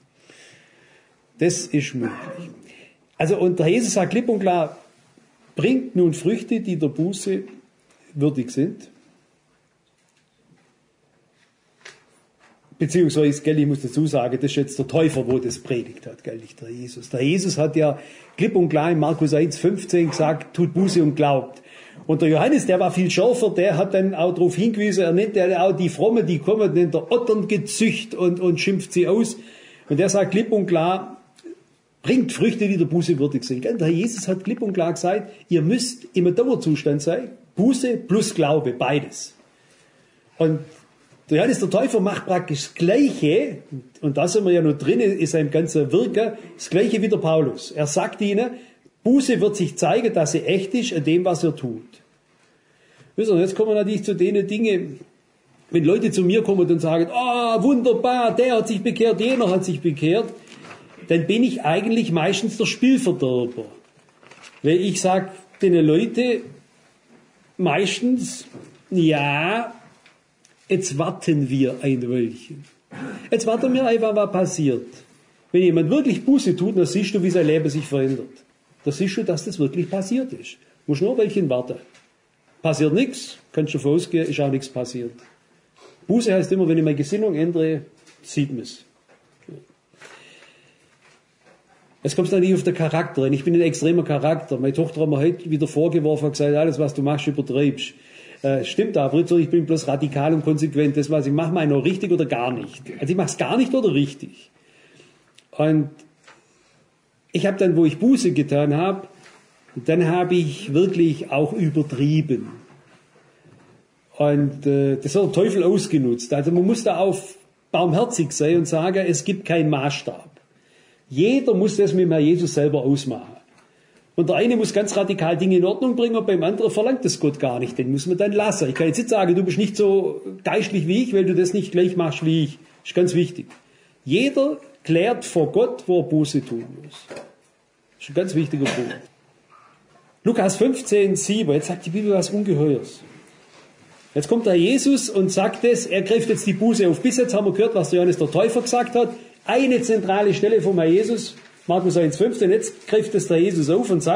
das ist möglich. Also, und der Jesus sagt klipp und klar, bringt nun Früchte, die der Buße würdig sind. Beziehungsweise, gell, ich muss dazu sagen, das ist jetzt der Täufer, wo das predigt hat, gell, nicht der Jesus. Der Jesus hat ja klipp und klar in Markus eins fünfzehn gesagt, tut Buße und glaubt. Und der Johannes, der war viel schärfer, der hat dann auch darauf hingewiesen, er nennt ja auch die Frommen, die kommen, nennt er Otterngezücht und, und schimpft sie aus. Und der sagt klipp und klar, bringt Früchte, die der Buße würdig sind. Gell? Der Jesus hat klipp und klar gesagt, ihr müsst im Dauerzustand sein, Buße plus Glaube, beides. Und der Johannes der Täufer macht praktisch das Gleiche, und da sind wir ja noch drin, ist sein ganzer Wirken, das Gleiche wie der Paulus. Er sagt ihnen, Buße wird sich zeigen, dass sie echt ist an dem, was er tut. Und jetzt kommen wir natürlich zu den Dingen, wenn Leute zu mir kommen und sagen, ah, oh, wunderbar, der hat sich bekehrt, jener hat sich bekehrt, dann bin ich eigentlich meistens der Spielverderber. Weil ich sage den Leuten meistens, ja, jetzt warten wir ein Weilchen. Jetzt warten wir einfach, was passiert. Wenn jemand wirklich Buße tut, dann siehst du, wie sein Leben sich verändert. Da siehst du, dass das wirklich passiert ist. Du musst nur ein Weilchen warten. Passiert nichts, kannst du davon ausgehen, ist auch nichts passiert. Buße heißt immer, wenn ich meine Gesinnung ändere, sieht man es. Jetzt kommst du nicht auf den Charakter an. Ich bin ein extremer Charakter. Meine Tochter hat mir heute wieder vorgeworfen und gesagt, alles, was du machst, übertreibst. Äh, stimmt aber, ich bin bloß radikal und konsequent. Das, was ich mache, mache ich noch richtig oder gar nicht. Also ich mache es gar nicht oder richtig. Und ich habe dann, wo ich Buße getan habe, dann habe ich wirklich auch übertrieben. Und äh, das hat der Teufel ausgenutzt. Also man muss da auch barmherzig sein und sagen, es gibt keinen Maßstab. Jeder muss das mit dem Herrn Jesus selber ausmachen. Und der eine muss ganz radikal Dinge in Ordnung bringen und beim anderen verlangt das Gott gar nicht. Den muss man dann lassen. Ich kann jetzt nicht sagen, du bist nicht so geistlich wie ich, weil du das nicht gleich machst wie ich. Das ist ganz wichtig. Jeder klärt vor Gott, wo er Buße tun muss. Das ist ein ganz wichtiger Punkt. Lukas fünfzehn, sieben, jetzt sagt die Bibel was Ungeheuers. Jetzt kommt der Jesus und sagt es, er greift jetzt die Buße auf. Bis jetzt haben wir gehört, was der Johannes der Täufer gesagt hat. Eine zentrale Stelle vom Herrn Jesus, Markus eins fünfzehn, jetzt greift es der Jesus auf und sagt,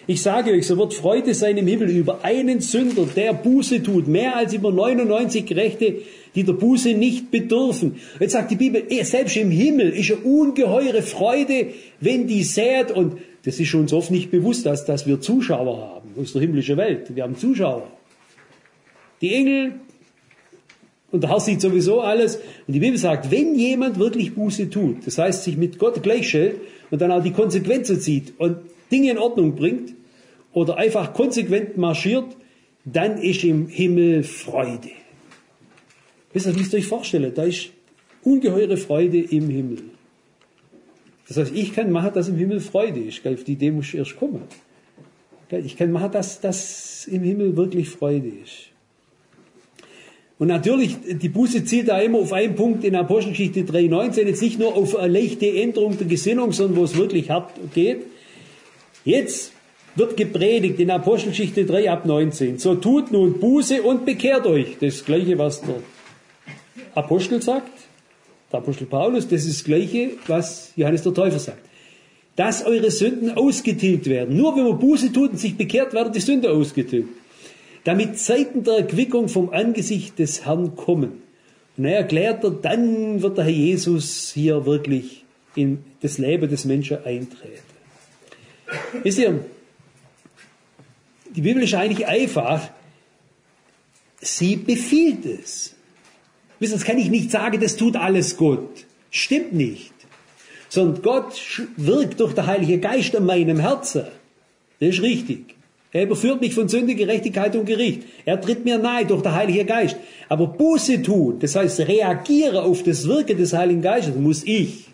Ich sage euch, so wird Freude sein im Himmel über einen Sünder, der Buße tut, mehr als über neunundneunzig Gerechte, die der Buße nicht bedürfen. Jetzt sagt die Bibel, selbst im Himmel ist eine ungeheure Freude, wenn die sät. Und das ist uns oft nicht bewusst, dass, dass wir Zuschauer haben aus der himmlischen Welt. Wir haben Zuschauer. Die Engel, und der Herr sieht sowieso alles. Und die Bibel sagt, wenn jemand wirklich Buße tut, das heißt, sich mit Gott gleichstellt und dann auch die Konsequenzen zieht und Dinge in Ordnung bringt oder einfach konsequent marschiert, dann ist im Himmel Freude. Das müsst ihr euch vorstellen, da ist ungeheure Freude im Himmel. Das heißt, ich kann machen, dass im Himmel Freude ist. Auf die Idee muss ich erst kommen. Ich kann machen, dass, dass im Himmel wirklich Freude ist. Und natürlich, die Buße zielt da immer auf einen Punkt in Apostelgeschichte drei neunzehn, jetzt nicht nur auf eine leichte Änderung der Gesinnung, sondern wo es wirklich hart geht. Jetzt wird gepredigt in Apostelgeschichte drei ab neunzehn. So tut nun Buße und bekehrt euch. Das Gleiche, was der Apostel sagt, der Apostel Paulus, das ist das Gleiche, was Johannes der Täufer sagt. Dass eure Sünden ausgetilgt werden. Nur wenn man Buße tut und sich bekehrt, werden die Sünden ausgetilgt. Damit Zeiten der Erquickung vom Angesicht des Herrn kommen. Und er erklärt er, dann wird der Herr Jesus hier wirklich in das Leben des Menschen eintreten. Wisst ihr, die Bibel ist eigentlich einfach, sie befiehlt es. Wisst ihr, das kann ich nicht sagen, das tut alles Gott. Stimmt nicht. Sondern Gott wirkt durch den Heiligen Geist in meinem Herzen. Das ist richtig. Er überführt mich von Sünde, Gerechtigkeit und Gericht. Er tritt mir nahe durch den Heiligen Geist. Aber Buße tun, das heißt reagiere auf das Wirken des Heiligen Geistes, muss ich.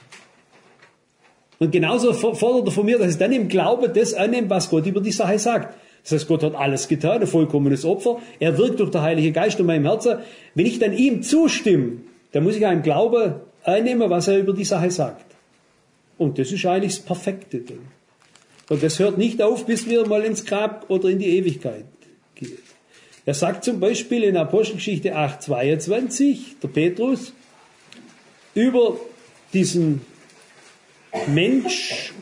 Und genauso fordert er von mir, dass ich dann im Glauben das annehme, was Gott über die Sache sagt. Das heißt, Gott hat alles getan, ein vollkommenes Opfer. Er wirkt durch den Heiligen Geist in meinem Herzen. Wenn ich dann ihm zustimme, dann muss ich auch im Glauben annehmen, was er über die Sache sagt. Und das ist eigentlich das Perfekte dann. Und das hört nicht auf, bis wir mal ins Grab oder in die Ewigkeit gehen. Er sagt zum Beispiel in Apostelgeschichte acht zweiundzwanzig, der Petrus, über diesen Mensch,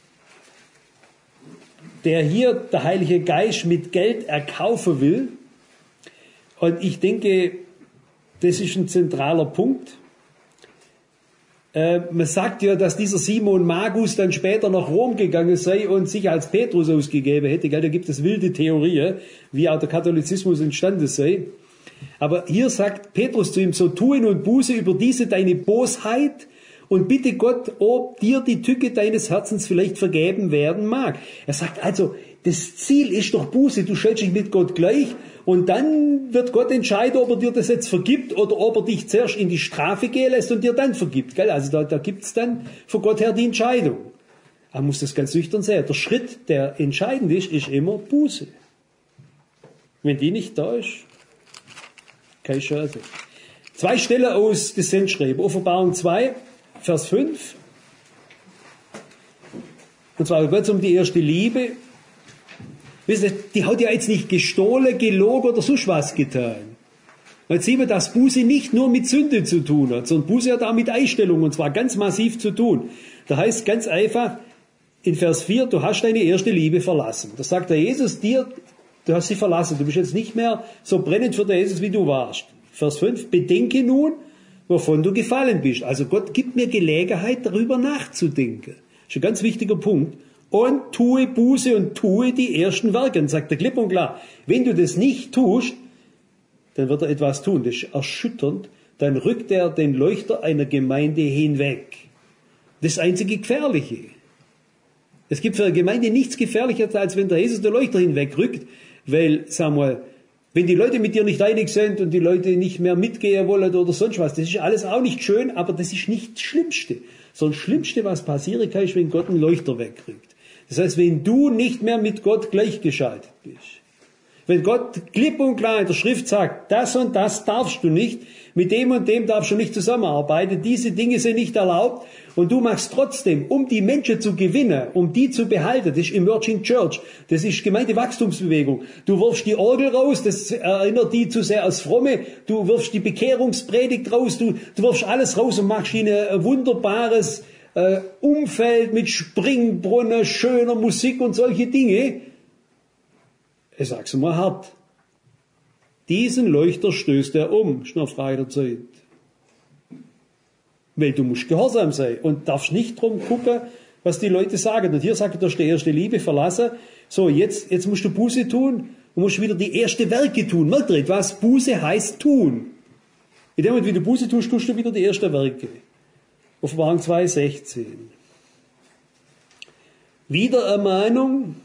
der hier der Heilige Geist mit Geld erkaufen will. Und ich denke, das ist ein zentraler Punkt. Äh, man sagt ja, dass dieser Simon Magus dann später nach Rom gegangen sei und sich als Petrus ausgegeben hätte. Da gibt es wilde Theorien, wie auch der Katholizismus entstanden sei. Aber hier sagt Petrus zu ihm, so tue nun Buße über diese deine Bosheit und bitte Gott, ob dir die Tücke deines Herzens vielleicht vergeben werden mag. Er sagt also, das Ziel ist doch Buße, du stellst dich mit Gott gleich und dann wird Gott entscheiden, ob er dir das jetzt vergibt oder ob er dich zuerst in die Strafe gehen lässt und dir dann vergibt. Gell? Also da, da gibt es dann von Gott her die Entscheidung. Man muss das ganz nüchtern sehen. Der Schritt, der entscheidend ist, ist immer Buße. Wenn die nicht da ist, keine Chance. Zwei Stellen aus des Sendschreiben. Offenbarung zwei, Vers fünf. Und zwar geht es um die erste Liebe. Wisst ihr, die hat ja jetzt nicht gestohlen, gelogen oder sonst was getan. Jetzt sehen wir, dass Buße nicht nur mit Sünde zu tun hat, sondern Buße hat auch mit Einstellung, und zwar ganz massiv zu tun. Da heißt ganz einfach in Vers vier, du hast deine erste Liebe verlassen. Da sagt der Jesus dir, du hast sie verlassen, du bist jetzt nicht mehr so brennend für den Jesus, wie du warst. Vers fünf, bedenke nun, wovon du gefallen bist. Also Gott gibt mir Gelegenheit, darüber nachzudenken. Das ist ein ganz wichtiger Punkt. Und tue Buße und tue die ersten Werke. Und sagt er klipp und klar, wenn du das nicht tust, dann wird er etwas tun. Das ist erschütternd. Dann rückt er den Leuchter einer Gemeinde hinweg. Das ist das einzige Gefährliche. Es gibt für eine Gemeinde nichts Gefährlicher, als wenn der Jesus den Leuchter hinwegrückt. Weil, sag mal, wenn die Leute mit dir nicht einig sind und die Leute nicht mehr mitgehen wollen oder sonst was, das ist alles auch nicht schön, aber das ist nicht das Schlimmste. Sondern das Schlimmste, was passieren kann, ist, wenn Gott einen Leuchter wegrückt. Das heißt, wenn du nicht mehr mit Gott gleichgeschaltet bist. Wenn Gott klipp und klar in der Schrift sagt, das und das darfst du nicht, mit dem und dem darfst du nicht zusammenarbeiten, diese Dinge sind nicht erlaubt und du machst trotzdem, um die Menschen zu gewinnen, um die zu behalten, das ist Emerging Church, das ist Gemeindewachstumsbewegung, du wirfst die Orgel raus, das erinnert die zu sehr als Fromme, du wirfst die Bekehrungspredigt raus, du, du wirfst alles raus und machst ihnen ein wunderbares äh, Umfeld mit Springbrunnen, schöner Musik und solche Dinge. Ich sag's mal hart. Diesen Leuchter stößt er um, ist noch Frage der Zeit. Weil du musst gehorsam sein und darfst nicht drum gucken, was die Leute sagen. Und hier sagt er, du hast die erste Liebe verlassen. So, jetzt, jetzt musst du Buße tun und musst wieder die ersten Werke tun. Merkt ihr, was Buße heißt tun? In dem Moment, wie du Buße tust, tust du wieder die ersten Werke. Offenbarung zwei, sechzehn. Wieder Ermahnung.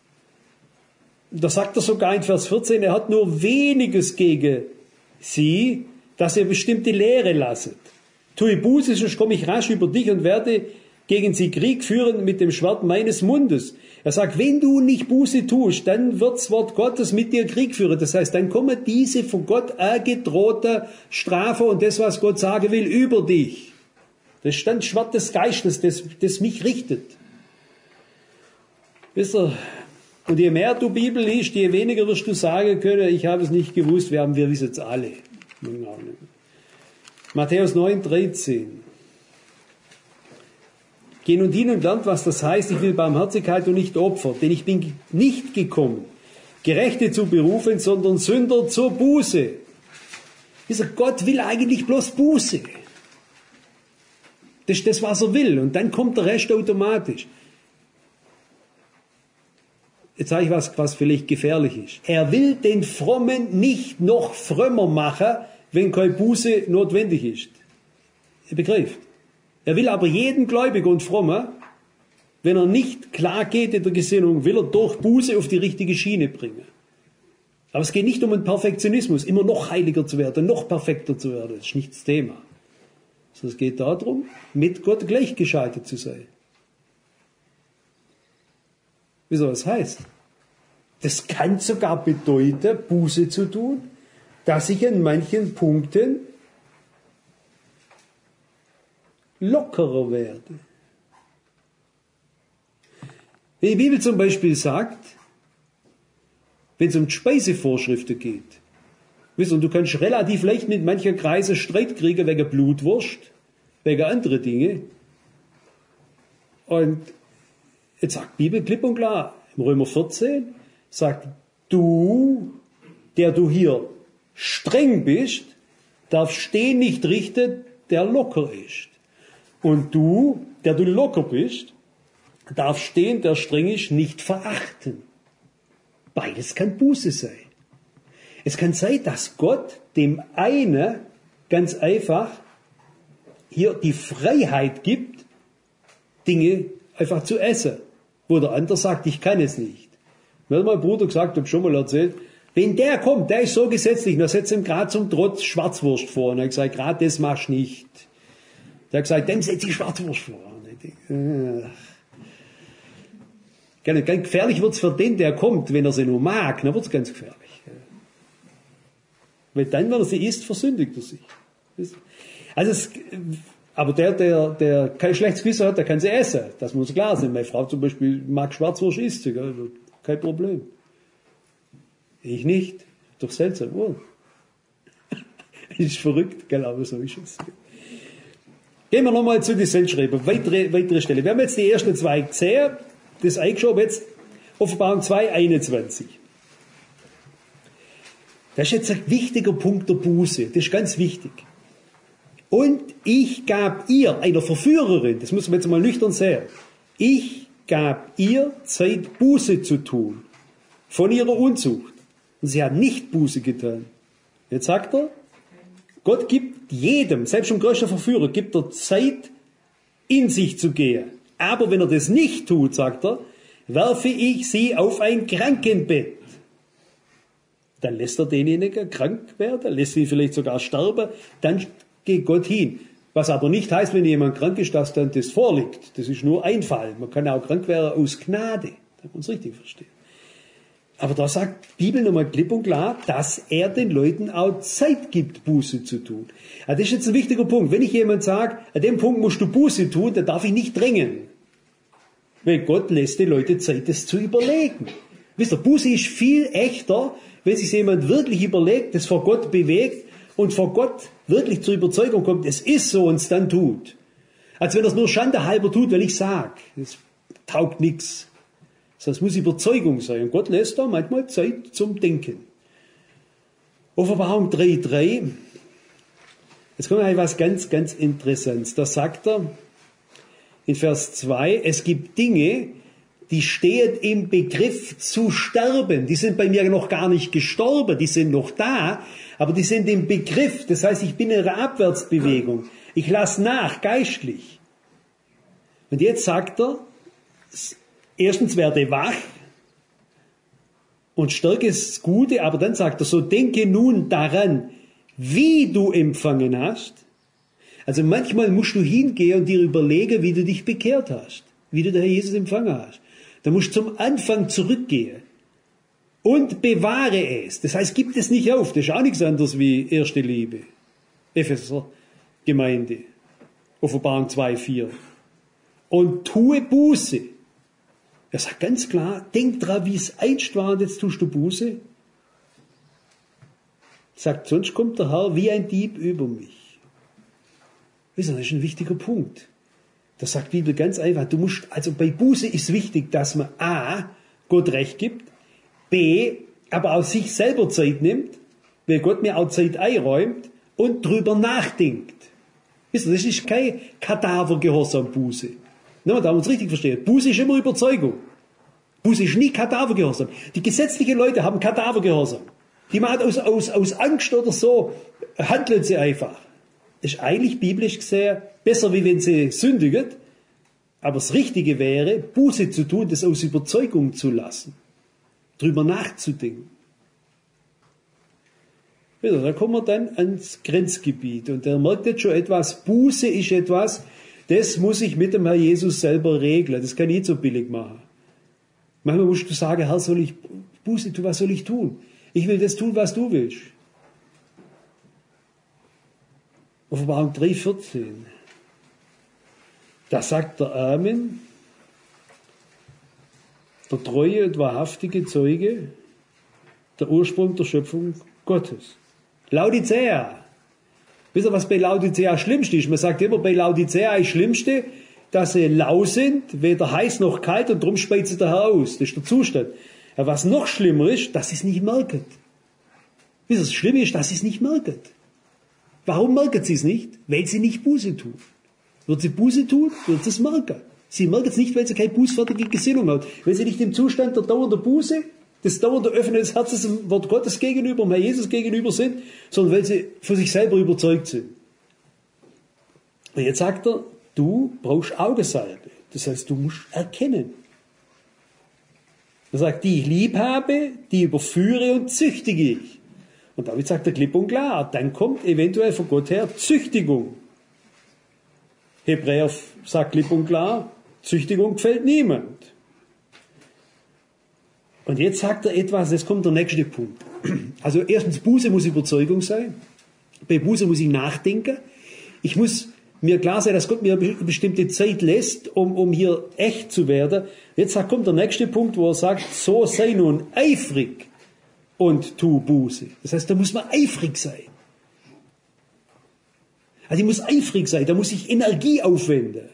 Da sagt er sogar in Vers vierzehn, er hat nur weniges gegen sie, dass ihr bestimmte Lehre lasset. Tue Buße, sonst komme ich rasch über dich und werde gegen sie Krieg führen mit dem Schwert meines Mundes. Er sagt, wenn du nicht Buße tust, dann wird das Wort Gottes mit dir Krieg führen. Das heißt, dann kommen diese von Gott gedrohte Strafe und das, was Gott sagen will, über dich. Das ist dann das Schwert des Geistes, das, das mich richtet. Wisst ihr, und je mehr du Bibel liest, je weniger wirst du sagen können, ich habe es nicht gewusst, wir, haben, wir wissen es alle. Matthäus neun, dreizehn. Geh nun hin und lernt, was das heißt, ich will Barmherzigkeit und nicht Opfer, denn ich bin nicht gekommen, Gerechte zu berufen, sondern Sünder zur Buße. Dieser Gott will eigentlich bloß Buße. Das ist das, was er will. Und dann kommt der Rest automatisch. Jetzt sage ich was, was vielleicht gefährlich ist. Er will den Frommen nicht noch frömmer machen, wenn keine Buße notwendig ist. Ihr begreift? Er will aber jeden Gläubigen und Frommen, wenn er nicht klar geht in der Gesinnung, will er durch Buße auf die richtige Schiene bringen. Aber es geht nicht um einen Perfektionismus, immer noch heiliger zu werden, noch perfekter zu werden. Das ist nicht das Thema. Sondern es geht darum, mit Gott gleichgeschaltet zu sein. Wie soll das heißen? Das kann sogar bedeuten, Buße zu tun, dass ich in manchen Punkten lockerer werde. Wenn die Bibel zum Beispiel sagt, wenn es um Speisevorschriften geht, wisst ihr, du kannst relativ leicht mit manchen Kreisen Streit kriegen wegen Blutwurst, wegen anderen Dinge. Und jetzt sagt die Bibel klipp und klar, im Römer vierzehn, sagt, du, der du hier streng bist, darfst den nicht richten, der locker ist. Und du, der du locker bist, darfst den, der streng ist, nicht verachten. Beides kann Buße sein. Es kann sein, dass Gott dem einen ganz einfach hier die Freiheit gibt, Dinge einfach zu essen, wo der andere sagt, ich kann es nicht. Mir hat mein Bruder gesagt, ich habe schon mal erzählt, wenn der kommt, der ist so gesetzlich, dann setzt ihm gerade zum Trotz Schwarzwurst vor. Und er hat gesagt, gerade das machst du nicht. Der hat gesagt, dann setz ich Schwarzwurst vor. Und ich denke, äh. Ganz gefährlich wird's für den, der kommt, wenn er sie nur mag, dann wird's ganz gefährlich. Weil dann, wenn er sie isst, versündigt er sich. Also es, aber der, der, der kein schlechtes Gewissen hat, der kann sie essen. Das muss klar sein. Meine Frau zum Beispiel mag Schwarzwurst, isst sie, gell? Kein Problem. Ich nicht. Doch seltsam, oh. Ist verrückt, gell, aber so ist es. Gehen wir nochmal zu den Sendschreiben. Weitere, weitere Stelle. Wir haben jetzt die ersten zwei gesehen. Das eingeschoben jetzt. Offenbarung zwei, einundzwanzig. Das ist jetzt ein wichtiger Punkt der Buße. Das ist ganz wichtig. Und ich gab ihr, einer Verführerin, das muss man jetzt mal nüchtern sehen, ich gab ihr Zeit, Buße zu tun von ihrer Unzucht. Und sie hat nicht Buße getan. Jetzt sagt er, Gott gibt jedem, selbst dem größten Verführer, gibt er Zeit, in sich zu gehen. Aber wenn er das nicht tut, sagt er, werfe ich sie auf ein Krankenbett. Dann lässt er denjenigen krank werden, lässt sie vielleicht sogar sterben, dann geht Gott hin. Was aber nicht heißt, wenn jemand krank ist, dass dann das vorliegt. Das ist nur ein Fall. Man kann auch krank werden aus Gnade. Da kann man es richtig verstehen. Aber da sagt die Bibel nochmal klipp und klar, dass er den Leuten auch Zeit gibt, Buße zu tun. Also das ist jetzt ein wichtiger Punkt. Wenn ich jemand sage, an dem Punkt musst du Buße tun, dann darf ich nicht drängen. Weil Gott lässt den Leuten Zeit, das zu überlegen. Wisst ihr, Buße ist viel echter, wenn sich jemand wirklich überlegt, das vor Gott bewegt und vor Gott wirklich zur Überzeugung kommt, es ist so und es dann tut. Als wenn er es nur Schande halber tut, weil ich sage. Das taugt nichts. Das muss Überzeugung sein. Und Gott lässt da manchmal Zeit zum Denken. Offenbarung drei Komma drei. Jetzt kommt etwas ganz, ganz Interessantes. Da sagt er in Vers zwei, es gibt Dinge, die stehen im Begriff zu sterben. Die sind bei mir noch gar nicht gestorben, die sind noch da, aber die sind im Begriff. Das heißt, ich bin in einer Abwärtsbewegung. Ich lasse nach, geistlich. Und jetzt sagt er, erstens werde wach und stärke das Gute, aber dann sagt er so, denke nun daran, wie du empfangen hast. Also manchmal musst du hingehen und dir überlegen, wie du dich bekehrt hast, wie du den Herr Jesus empfangen hast. Da musst du zum Anfang zurückgehen und bewahre es. Das heißt, gib es nicht auf. Das ist auch nichts anderes wie erste Liebe. Epheser Gemeinde, Offenbarung zwei Komma vier. Und tue Buße. Er sagt ganz klar, denk dran, wie es einst war und jetzt tust du Buße. Sagt, sonst kommt der Herr wie ein Dieb über mich. Das ist ein wichtiger Punkt. Das sagt die Bibel ganz einfach. Du musst, also bei Buße ist wichtig, dass man A, Gott Recht gibt, B, aber auch sich selber Zeit nimmt, weil Gott mir auch Zeit einräumt und drüber nachdenkt. Das ist kein Kadavergehorsam, Buße. No, da haben wir uns richtig verstehen. Buße ist immer Überzeugung. Buße ist nie Kadavergehorsam. Die gesetzlichen Leute haben Kadavergehorsam. Die machen aus, aus, aus Angst oder so, handeln sie einfach. Das ist eigentlich biblisch gesehen besser, wie wenn sie sündigen. Aber das Richtige wäre, Buße zu tun, das aus Überzeugung zu lassen. Drüber nachzudenken. Ja, da kommen wir dann ans Grenzgebiet. Und er merkt jetzt schon etwas, Buße ist etwas, das muss ich mit dem Herr Jesus selber regeln. Das kann ich nicht so billig machen. Manchmal musst du sagen, Herr, soll ich Buße tun, was soll ich tun? Ich will das tun, was du willst. Offenbarung drei Komma vierzehn. Da sagt der Amen, der treue und wahrhaftige Zeuge, der Ursprung der Schöpfung Gottes. Laodicea. Wisst ihr, was bei Laodicea schlimmste ist? Man sagt immer, bei Laodicea ist das Schlimmste, dass sie lau sind, weder heiß noch kalt und drum speit sie daher aus. Das ist der Zustand. Aber was noch schlimmer ist, dass sie es nicht merken. Wisst ihr, das Schlimme ist, dass sie es nicht merken. Warum merken sie es nicht? Weil sie nicht Buße tun. Wird sie Buße tun, wird sie es merken. Sie merken es nicht, weil sie keine bußfertige Gesinnung hat. Weil sie nicht im Zustand der dauernden Buße, des dauernden Öffnen des Herzens im Wort Gottes gegenüber, dem Herr Jesus gegenüber sind, sondern weil sie für sich selber überzeugt sind. Und jetzt sagt er, du brauchst Augensalbe. Das heißt, du musst erkennen. Er sagt, die ich lieb habe, die überführe und züchtige ich. Und damit sagt er klipp und klar, dann kommt eventuell von Gott her Züchtigung. Hebräer sagt klipp und klar, Züchtigung gefällt niemand. Und jetzt sagt er etwas, jetzt kommt der nächste Punkt. Also erstens, Buße muss Überzeugung sein. Bei Buße muss ich nachdenken. Ich muss mir klar sein, dass Gott mir eine bestimmte Zeit lässt, um, um hier echt zu werden. Jetzt kommt der nächste Punkt, wo er sagt, so sei nun eifrig und tu Buße. Das heißt, da muss man eifrig sein. Also ich muss eifrig sein, da muss ich Energie aufwenden.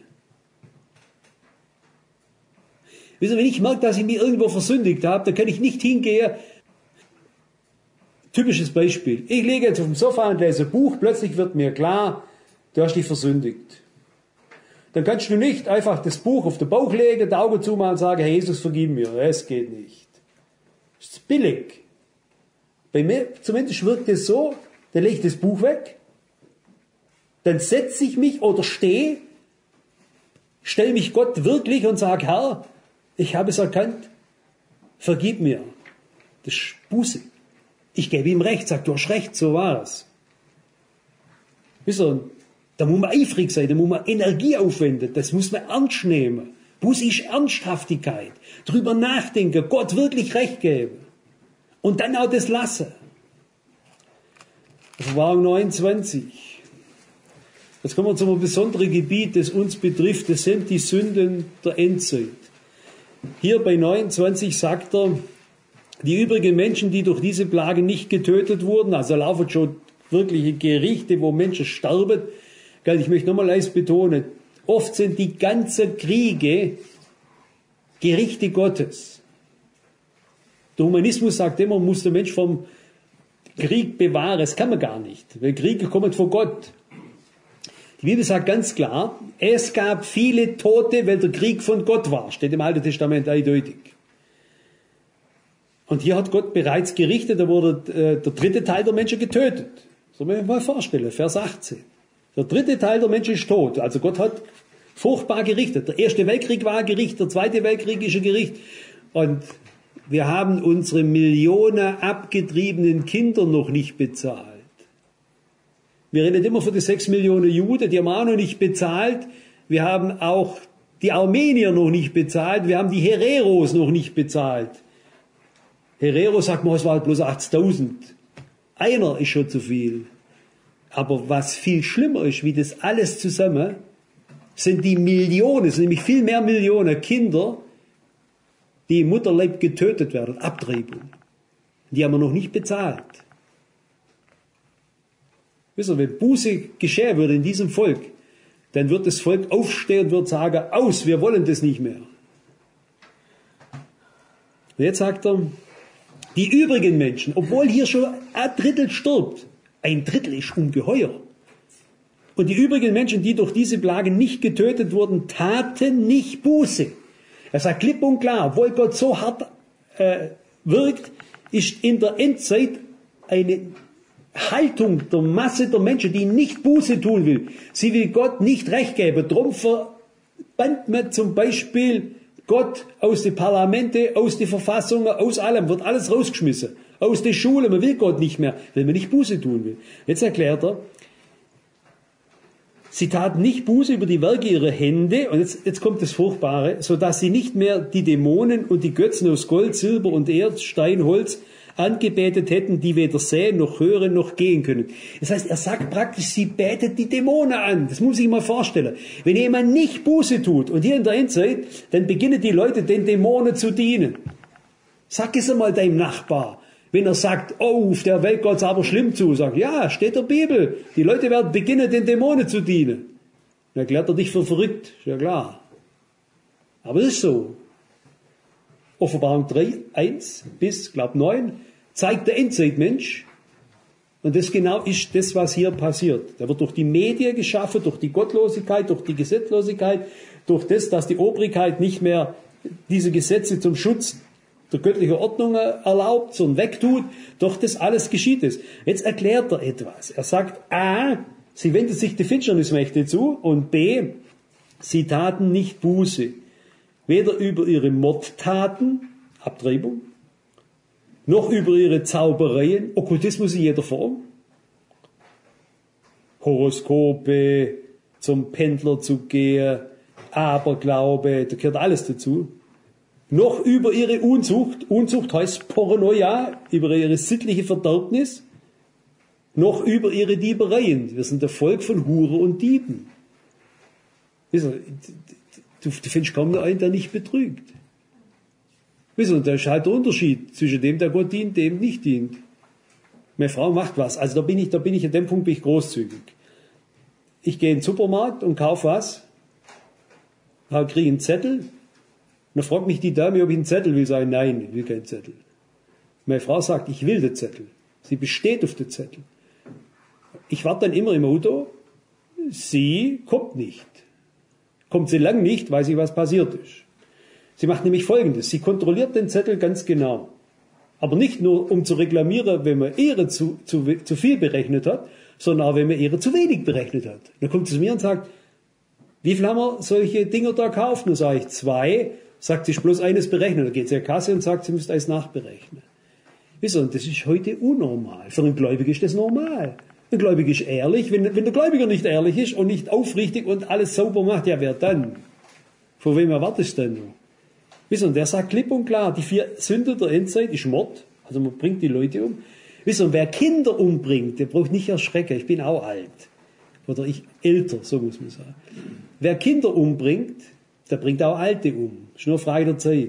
Wisst ihr, wenn ich merke, dass ich mich irgendwo versündigt habe, dann kann ich nicht hingehen. Typisches Beispiel. Ich liege jetzt auf dem Sofa und lese ein Buch, plötzlich wird mir klar, du hast dich versündigt. Dann kannst du nicht einfach das Buch auf den Bauch legen, die Augen zumachen und sagen, Herr Jesus, vergib mir. Es geht nicht. Das ist billig. Bei mir zumindest wirkt es so, dann lege ich das Buch weg, dann setze ich mich oder stehe, stelle mich Gott wirklich und sage, Herr, ich habe es erkannt, vergib mir. Das ist Buße. Ich gebe ihm recht, sage, du hast recht, so war es. Wisst ihr, da muss man eifrig sein, da muss man Energie aufwenden, das muss man ernst nehmen. Buße ist Ernsthaftigkeit, drüber nachdenken, Gott wirklich recht geben. Und dann auch das lassen. Offenbarung neunundzwanzig. Jetzt kommen wir zu einem besonderen Gebiet, das uns betrifft, das sind die Sünden der Endzeit. Hier bei neunundzwanzig sagt er, die übrigen Menschen, die durch diese Plage nicht getötet wurden, also laufen schon wirkliche Gerichte, wo Menschen sterben. Ich möchte nochmal eins betonen, Oft sind die ganzen Kriege Gerichte Gottes. Der Humanismus sagt immer, man muss der Mensch vom Krieg bewahren. Das kann man gar nicht, weil Kriege kommen von Gott. Die Bibel sagt ganz klar, es gab viele Tote, weil der Krieg von Gott war. Steht im Alten Testament eindeutig. Und hier hat Gott bereits gerichtet, da wurde äh, der dritte Teil der Menschen getötet. Das soll man sich mal vorstellen, Vers achtzehn. Der dritte Teil der Menschen ist tot. Also Gott hat furchtbar gerichtet. Der erste Weltkrieg war ein Gericht, der zweite Weltkrieg ist ein Gericht. Und wir haben unsere Millionen abgetriebenen Kinder noch nicht bezahlt. Wir reden immer von den sechs Millionen Juden, die haben wir auch noch nicht bezahlt. Wir haben auch die Armenier noch nicht bezahlt. Wir haben die Hereros noch nicht bezahlt. Herero sagt man, es war halt bloß achtzigtausend. Einer ist schon zu viel. Aber was viel schlimmer ist, wie das alles zusammen, sind die Millionen, es sind nämlich viel mehr Millionen Kinder, die im Mutterleib getötet werden, Abtreibung. Die haben wir noch nicht bezahlt. Wisst ihr, wenn Buße geschehen würde in diesem Volk, dann wird das Volk aufstehen und wird sagen, aus, wir wollen das nicht mehr. Und jetzt sagt er, die übrigen Menschen, obwohl hier schon ein Drittel stirbt, ein Drittel ist ungeheuer. Und die übrigen Menschen, die durch diese Plage nicht getötet wurden, taten nicht Buße. Er sagt klipp und klar, obwohl Gott so hart äh, wirkt, ist in der Endzeit eine Haltung der Masse der Menschen, die nicht Buße tun will. Sie will Gott nicht recht geben. Darum verbannt man zum Beispiel Gott aus den Parlamente, aus den Verfassungen, aus allem, wird alles rausgeschmissen. Aus der Schule, man will Gott nicht mehr, weil man nicht Buße tun will. Jetzt erklärt er, sie taten nicht Buße über die Werke ihrer Hände, und jetzt, jetzt kommt das Furchtbare, sodass sie nicht mehr die Dämonen und die Götzen aus Gold, Silber und Erz, Stein, Holz angebetet hätten, die weder sehen, noch hören, noch gehen können. Das heißt, er sagt praktisch, sie betet die Dämonen an. Das muss man sich mal vorstellen. Wenn jemand nicht Buße tut, und hier in der Endzeit, dann beginnen die Leute, den Dämonen zu dienen. Sag es einmal deinem Nachbar. Wenn er sagt, oh, auf der Welt Gott aber schlimm zu, sagt, ja, steht der Bibel. Die Leute werden beginnen, den Dämonen zu dienen. Dann erklärt er dich für verrückt. Ist ja klar. Aber es ist so. Offenbarung drei, eins bis, glaub, neun, zeigt der Endzeitmensch. Und das genau ist das, was hier passiert. Der wird durch die Medien geschaffen, durch die Gottlosigkeit, durch die Gesetzlosigkeit, durch das, dass die Obrigkeit nicht mehr diese Gesetze zum Schutz der göttlichen Ordnung erlaubt, sondern wegtut. Doch das alles geschieht es. Jetzt erklärt er etwas. Er sagt, A, sie wendet sich die Finsternismächte zu, und B, sie taten nicht Buße. Weder über ihre Mordtaten, Abtreibung, noch über ihre Zaubereien, Okkultismus in jeder Form, Horoskope, zum Pendler zu gehen, Aberglaube, da gehört alles dazu, noch über ihre Unzucht, Unzucht heißt Pornoia, über ihre sittliche Verderbnis, noch über ihre Diebereien. Wir sind der Volk von Hure und Dieben. Wisst ihr, Du, du findest kaum noch einen, der nicht betrügt. Wisst ihr, und da ist halt der Unterschied zwischen dem, der Gott dient, dem nicht dient. Meine Frau macht was. Also da bin ich, da bin ich, an dem Punkt bin ich großzügig. Ich gehe in den Supermarkt und kaufe was, kriege einen Zettel, und dann fragt mich die Dame, ob ich einen Zettel will. Ich sage, nein, ich will keinen Zettel. Meine Frau sagt, ich will den Zettel. Sie besteht auf den Zettel. Ich warte dann immer im Auto, sie kommt nicht. Kommt sie lang nicht, weiß ich, was passiert ist. Sie macht nämlich Folgendes. Sie kontrolliert den Zettel ganz genau. Aber nicht nur, um zu reklamieren, wenn man Ehre zu, zu, zu viel berechnet hat, sondern auch, wenn man Ehre zu wenig berechnet hat. Dann kommt sie zu mir und sagt, wie viel haben wir solche Dinger da gekauft? Dann sage ich, zwei. Sagt sie, bloß eines berechnen. Dann geht sie in die Kasse und sagt, sie müsste eins nachberechnen. Wisst ihr, und das ist heute unnormal. Für einen Gläubigen ist das normal. Der Gläubige ist ehrlich. Wenn, wenn der Gläubiger nicht ehrlich ist und nicht aufrichtig und alles sauber macht, ja, wer dann? Vor wem erwartest du denn noch? Wisst ihr, und der sagt klipp und klar, die vier Sünden der Endzeit ist Mord. Also man bringt die Leute um. Wisst ihr, und wer Kinder umbringt, der braucht nicht erschrecken. Ich bin auch alt. Oder ich älter, so muss man sagen. Wer Kinder umbringt, der bringt auch Alte um. Ist nur eine Frage der Zeit.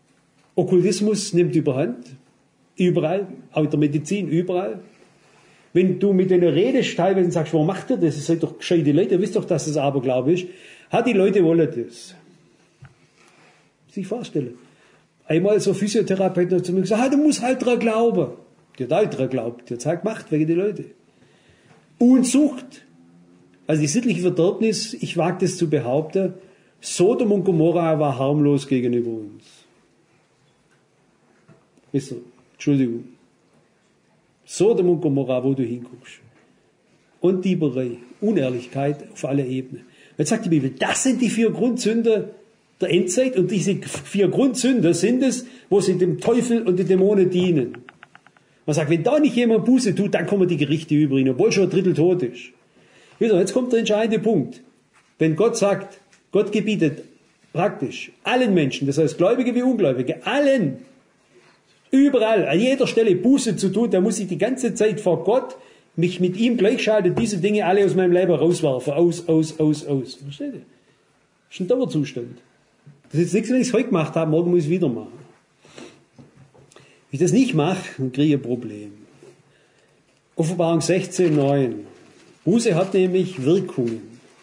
Okkultismus nimmt überhand. Überall, auch in der Medizin, überall. wenn du mit denen redest, teilweise sagst, warum macht ihr das? Ihr seid doch gescheite Leute, ihr wisst doch, dass das Aberglaube ist. Ha, die Leute wollen das. Sich vorstellen. Einmal so ein Physiotherapeut hat zu mir gesagt, ah, du musst halt dran glauben. Der hat auch dran glaubt. Der hat halt gemacht wegen die Leute. Unzucht. Also die sittliche Verderbnis, ich wage das zu behaupten, Sodom und Gomorra war harmlos gegenüber uns. Wisst ihr? Entschuldigung. Sodom und Gomorra, wo du hinguckst. Und Dieberei, Unehrlichkeit auf alle Ebenen. Jetzt sagt die Bibel, das sind die vier Grundsünder der Endzeit und diese vier Grundsünder sind es, wo sie dem Teufel und den Dämonen dienen. Man sagt, wenn da nicht jemand Buße tut, dann kommen die Gerichte über ihn, obwohl schon ein Drittel tot ist. Jetzt kommt der entscheidende Punkt. Wenn Gott sagt, Gott gebietet praktisch allen Menschen, das heißt Gläubige wie Ungläubige, allen, überall, an jeder Stelle Buße zu tun, da muss ich die ganze Zeit vor Gott mich mit ihm gleichschalten, diese Dinge alle aus meinem Leben rauswerfen. Aus, aus, aus, aus. Versteht ihr? Das ist ein Dauerzustand. Das ist jetzt nichts, wenn ich es heute gemacht habe, morgen muss ich es wieder machen. Wenn ich das nicht mache, dann kriege ich ein Problem. Offenbarung sechzehn, neun. Buße hat nämlich Wirkungen.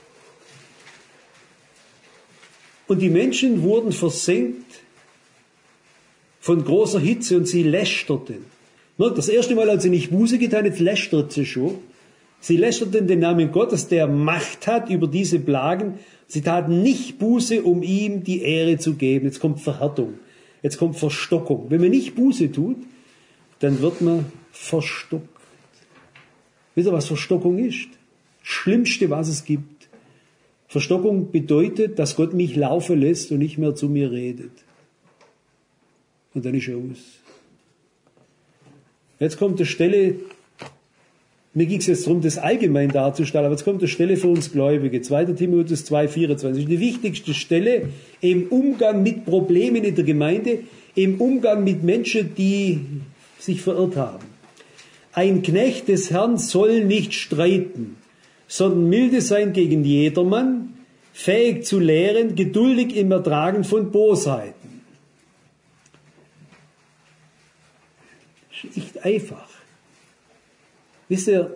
Und die Menschen wurden versenkt von großer Hitze und sie lästerten. Das erste Mal, als sie nicht Buße getan, jetzt lästert sie schon. Sie lästerten den Namen Gottes, der Macht hat über diese Plagen. Sie taten nicht Buße, um ihm die Ehre zu geben. Jetzt kommt Verhärtung. Jetzt kommt Verstockung. Wenn man nicht Buße tut, dann wird man verstockt. Wisst ihr, was Verstockung ist? Schlimmste, was es gibt. Verstockung bedeutet, dass Gott mich laufen lässt und nicht mehr zu mir redet. Und dann ist er aus. Jetzt kommt eine Stelle, mir ging es jetzt darum, das allgemein darzustellen, aber jetzt kommt eine Stelle für uns Gläubige. zweiter Timotheus zwei, vierundzwanzig. Die wichtigste Stelle im Umgang mit Problemen in der Gemeinde, im Umgang mit Menschen, die sich verirrt haben. Ein Knecht des Herrn soll nicht streiten, sondern milde sein gegen jedermann, fähig zu lehren, geduldig im Ertragen von Bosheiten. Das ist nicht einfach. Wisst ihr,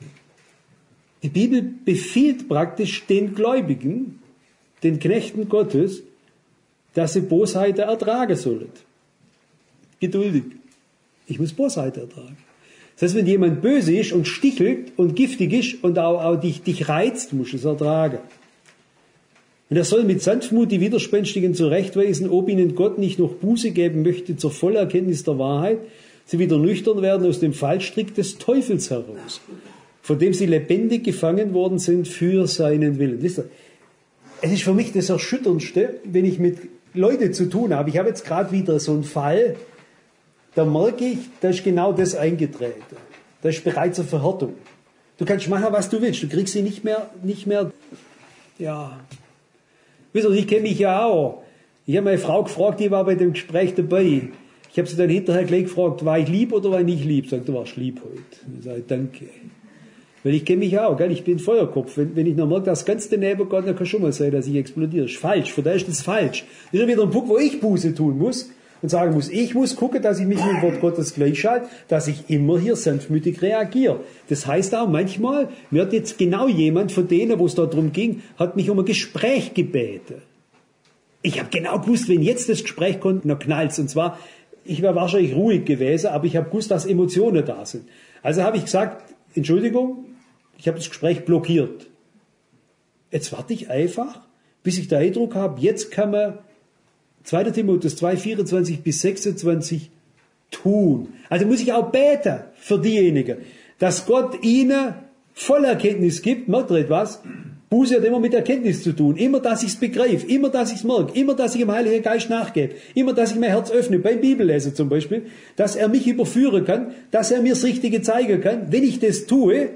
die Bibel befiehlt praktisch den Gläubigen, den Knechten Gottes, dass sie Bosheit ertragen sollen. Geduldig. Ich muss Bosheit ertragen. Das heißt, wenn jemand böse ist und stichelt und giftig ist und auch, auch dich, dich reizt, musst du es ertragen. Und er soll mit Sanftmut die Widerspenstigen zurechtweisen, ob ihnen Gott nicht noch Buße geben möchte zur Vollerkenntnis der Wahrheit, sie wieder nüchtern werden aus dem Fallstrick des Teufels heraus, von dem sie lebendig gefangen worden sind für seinen Willen. Wisst ihr, es ist für mich das Erschütterndste, wenn ich mit Leuten zu tun habe. Ich habe jetzt gerade wieder so einen Fall, da merke ich, da ist genau das eingetreten. Da ist bereits eine Verhärtung. Du kannst machen, was du willst. Du kriegst sie nicht mehr, nicht mehr, ja. Wisst ihr, ich kenne mich ja auch. Ich habe meine Frau gefragt, die war bei dem Gespräch dabei. Ich habe sie dann hinterher gleich gefragt, war ich lieb oder war ich nicht lieb? Sagt, du warst lieb heute. Ich sage, danke. Weil ich kenne mich auch, gell? Ich bin Feuerkopf. Wenn, wenn ich noch merke, dass ganz daneben geht, dann kann schon mal sein, dass ich explodiere. Das ist falsch. Von daher ist das falsch. Das ist wieder ein Punkt, wo ich Buße tun muss und sagen muss, ich muss gucken, dass ich mich mit dem Wort Gottes gleichschalte, dass ich immer hier sanftmütig reagiere. Das heißt auch, manchmal wird jetzt genau jemand von denen, wo es da drum ging, hat mich um ein Gespräch gebeten. Ich habe genau gewusst, wenn jetzt das Gespräch kommt, dann knallt's. Und zwar, ich wäre wahrscheinlich ruhig gewesen, aber ich habe gewusst, dass Emotionen da sind. Also habe ich gesagt, Entschuldigung, ich habe das Gespräch blockiert. Jetzt warte ich einfach, bis ich den Eindruck habe, jetzt kann man zweiter Timotheus zwei, vierundzwanzig bis sechsundzwanzig tun. Also muss ich auch beten für diejenigen, dass Gott ihnen Vollerkenntnis gibt. Merkt ihr etwas? Buße hat immer mit Erkenntnis zu tun. Immer, dass ich es begreife. Immer, dass ich es merke. Immer, dass ich dem Heiligen Geist nachgebe. Immer, dass ich mein Herz öffne. Beim Bibellesen zum Beispiel. Dass er mich überführen kann. Dass er mir das Richtige zeigen kann. Wenn ich das tue,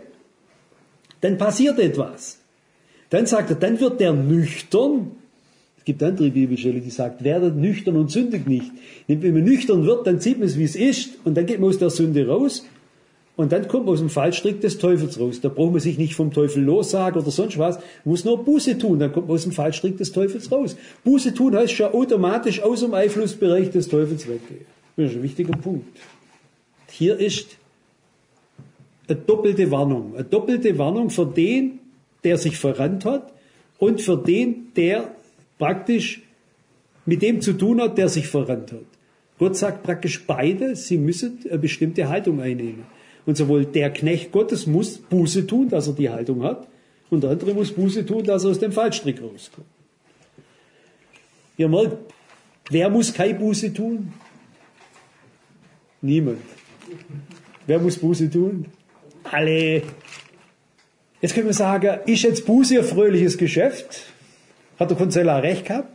dann passiert etwas. Dann sagt er, dann wird der nüchtern. Es gibt andere Bibelstelle, die sagt, werdet nüchtern und sündigt nicht. Wenn man nüchtern wird, dann sieht man es, wie es ist. Und dann geht man aus der Sünde raus. Und dann kommt man aus dem Fallstrick des Teufels raus. Da braucht man sich nicht vom Teufel lossagen oder sonst was. Man muss nur Buße tun, dann kommt man aus dem Fallstrick des Teufels raus. Buße tun heißt schon automatisch aus dem Einflussbereich des Teufels weggehen. Das ist ein wichtiger Punkt. Hier ist eine doppelte Warnung. Eine doppelte Warnung für den, der sich verrannt hat und für den, der praktisch mit dem zu tun hat, der sich verrannt hat. Gott sagt praktisch beide, sie müssen eine bestimmte Haltung einnehmen. Und sowohl der Knecht Gottes muss Buße tun, dass er die Haltung hat, und der andere muss Buße tun, dass er aus dem Fallstrick rauskommt. Ihr merkt, wer muss keine Buße tun? Niemand. Wer muss Buße tun? Alle. Jetzt können wir sagen, ist jetzt Buße ein fröhliches Geschäft? Hat der Konzella recht gehabt?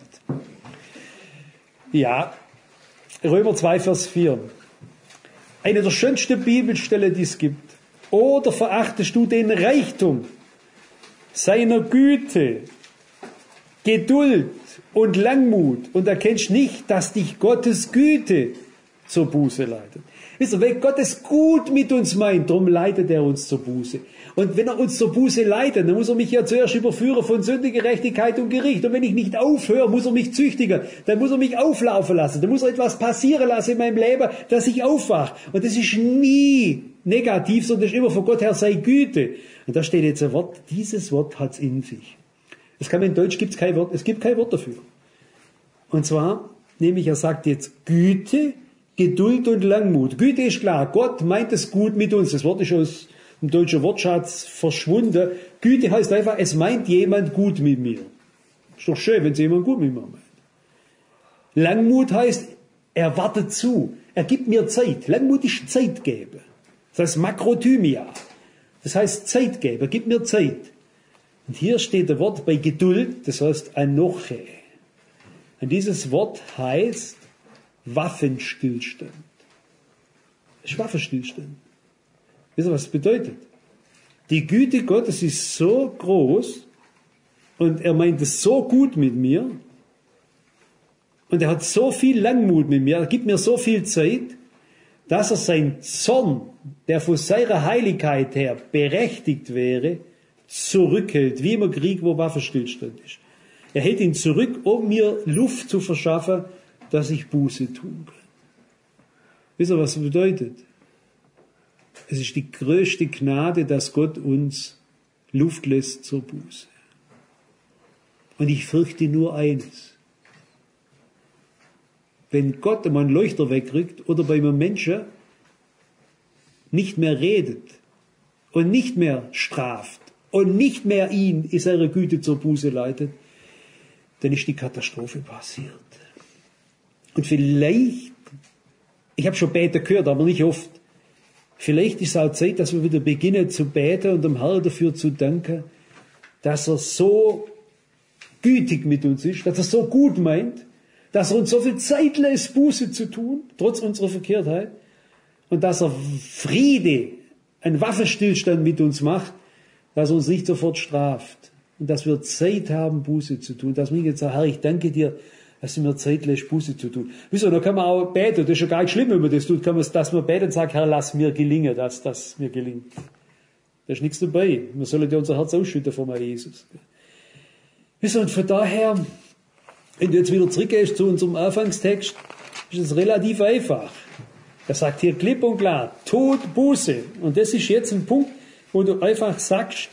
Ja. Römer zwei, Vers vier. Eine der schönsten Bibelstellen, die es gibt. Oder verachtest du den Reichtum seiner Güte, Geduld und Langmut und erkennst nicht, dass dich Gottes Güte zur Buße leitet. Wisst ihr, wenn Gott es gut mit uns meint, darum leitet er uns zur Buße. Und wenn er uns zur Buße leitet, dann muss er mich ja zuerst überführen von Sünde, Gerechtigkeit und Gericht. Und wenn ich nicht aufhöre, muss er mich züchtigen. Dann muss er mich auflaufen lassen. Dann muss er etwas passieren lassen in meinem Leben, dass ich aufwache. Und das ist nie negativ, sondern das ist immer von Gott her sei Güte. Und da steht jetzt ein Wort, dieses Wort hat's in sich. Es kann in Deutsch gibt's kein Wort, es gibt kein Wort dafür. Und zwar, nämlich er sagt jetzt Güte, Geduld und Langmut. Güte ist klar, Gott meint es gut mit uns. Das Wort ist aus dem deutschen Wortschatz verschwunden. Güte heißt einfach, es meint jemand gut mit mir. Ist doch schön, wenn es jemand gut mit mir meint. Langmut heißt, er wartet zu. Er gibt mir Zeit. Langmut ist Zeit geben. Das heißt Makrothymia. Das heißt Zeit geben. Er gibt mir Zeit. Und hier steht das Wort bei Geduld, das heißt Anoche. Und dieses Wort heißt Waffenstillstand. Das ist Waffenstillstand. Wisst ihr, was das bedeutet? Die Güte Gottes ist so groß und er meint es so gut mit mir und er hat so viel Langmut mit mir, er gibt mir so viel Zeit, dass er sein Zorn, der von seiner Heiligkeit her berechtigt wäre, zurückhält, wie im Krieg, wo Waffenstillstand ist. Er hält ihn zurück, um mir Luft zu verschaffen, dass ich Buße tun kann. Wisst ihr, was das bedeutet? Es ist die größte Gnade, dass Gott uns Luft lässt zur Buße. Und ich fürchte nur eines. Wenn Gott einmal einen Leuchter wegrückt oder bei einem Menschen nicht mehr redet und nicht mehr straft und nicht mehr ihn in seiner Güte zur Buße leitet, dann ist die Katastrophe passiert. Und vielleicht, ich habe schon beten gehört, aber nicht oft, vielleicht ist es auch Zeit, dass wir wieder beginnen zu beten und dem Herrn dafür zu danken, dass er so gütig mit uns ist, dass er so gut meint, dass er uns so viel Zeit lässt, Buße zu tun, trotz unserer Verkehrtheit, und dass er Friede, einen Waffenstillstand mit uns macht, dass er uns nicht sofort straft und dass wir Zeit haben, Buße zu tun, dass wir jetzt sagen, Herr, ich danke dir, dass du mir Zeit lässt, Buße zu tun. Wieso, da kann man auch beten, das ist ja gar nicht schlimm, wenn man das tut, kann man, dass man beten und sagt, Herr, lass mir gelingen, dass das mir gelingt. Da ist nichts dabei. Wir sollen ja unser Herz ausschütten vor meinem Jesus. Wieso, und von daher, wenn du jetzt wieder zurückgehst zu unserem Anfangstext, ist es relativ einfach. Er sagt hier klipp und klar, Tod, Buße. Und das ist jetzt ein Punkt, wo du einfach sagst,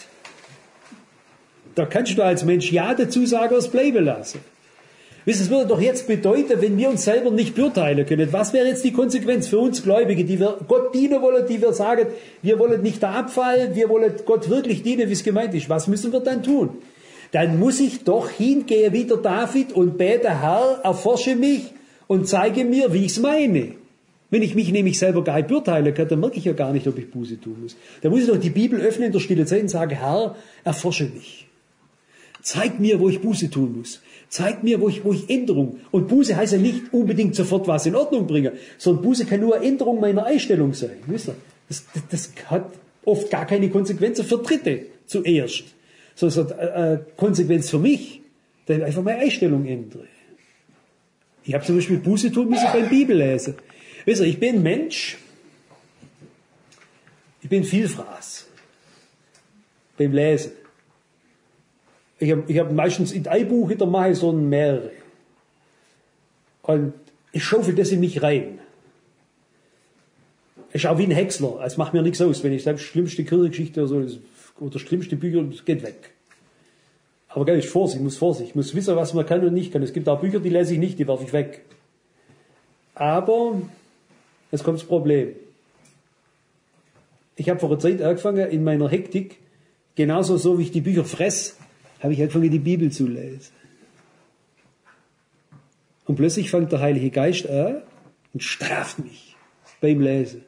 da kannst du als Mensch Ja dazu sagen, es bleiben lassen. Wisst ihr, es würde doch jetzt bedeuten, wenn wir uns selber nicht beurteilen können, was wäre jetzt die Konsequenz für uns Gläubige, die wir Gott dienen wollen, die wir sagen, wir wollen nicht da abfallen, wir wollen Gott wirklich dienen, wie es gemeint ist. Was müssen wir dann tun? Dann muss ich doch hingehen wie der David und bete, Herr, erforsche mich und zeige mir, wie ich es meine. Wenn ich mich nämlich selber gar nicht beurteilen kann, dann merke ich ja gar nicht, ob ich Buße tun muss. Da muss ich doch die Bibel öffnen in der stille Zeit und sagen, Herr, erforsche mich. Zeig mir, wo ich Buße tun muss. Zeig mir, wo ich, wo ich Änderung. Und Buße heißt ja nicht unbedingt sofort was in Ordnung bringen, sondern Buße kann nur eine Änderung meiner Einstellung sein. Wisst ihr? Das, das, das hat oft gar keine Konsequenzen für Dritte zuerst. Sondern es hat eine Konsequenz für mich, dass ich einfach meine Einstellung ändere. Ich habe zum Beispiel Buße tun müssen beim Bibellesen. Wisst ihr, ich bin ein Mensch, ich bin Vielfraß beim Lesen. Ich habe ich hab meistens in ein Buch, da mache ich so mehrere. Und ich schaufel das in mich rein. ist auch wie ein Häcksler. Es macht mir nichts aus. Wenn ich selbst schlimmste Kirchengeschichte oder so, das, oder schlimmste Bücher, das geht weg. Aber gell, ich Vorsicht, ich muss Vorsicht. Ich muss wissen, was man kann und nicht kann. Es gibt auch Bücher, die lese ich nicht, die werfe ich weg. Aber, jetzt kommt das Problem. Ich habe vor einer Zeit angefangen, in meiner Hektik, genauso so wie ich die Bücher fress, habe ich angefangen, die Bibel zu lesen. Und plötzlich fängt der Heilige Geist an und straft mich beim Lesen.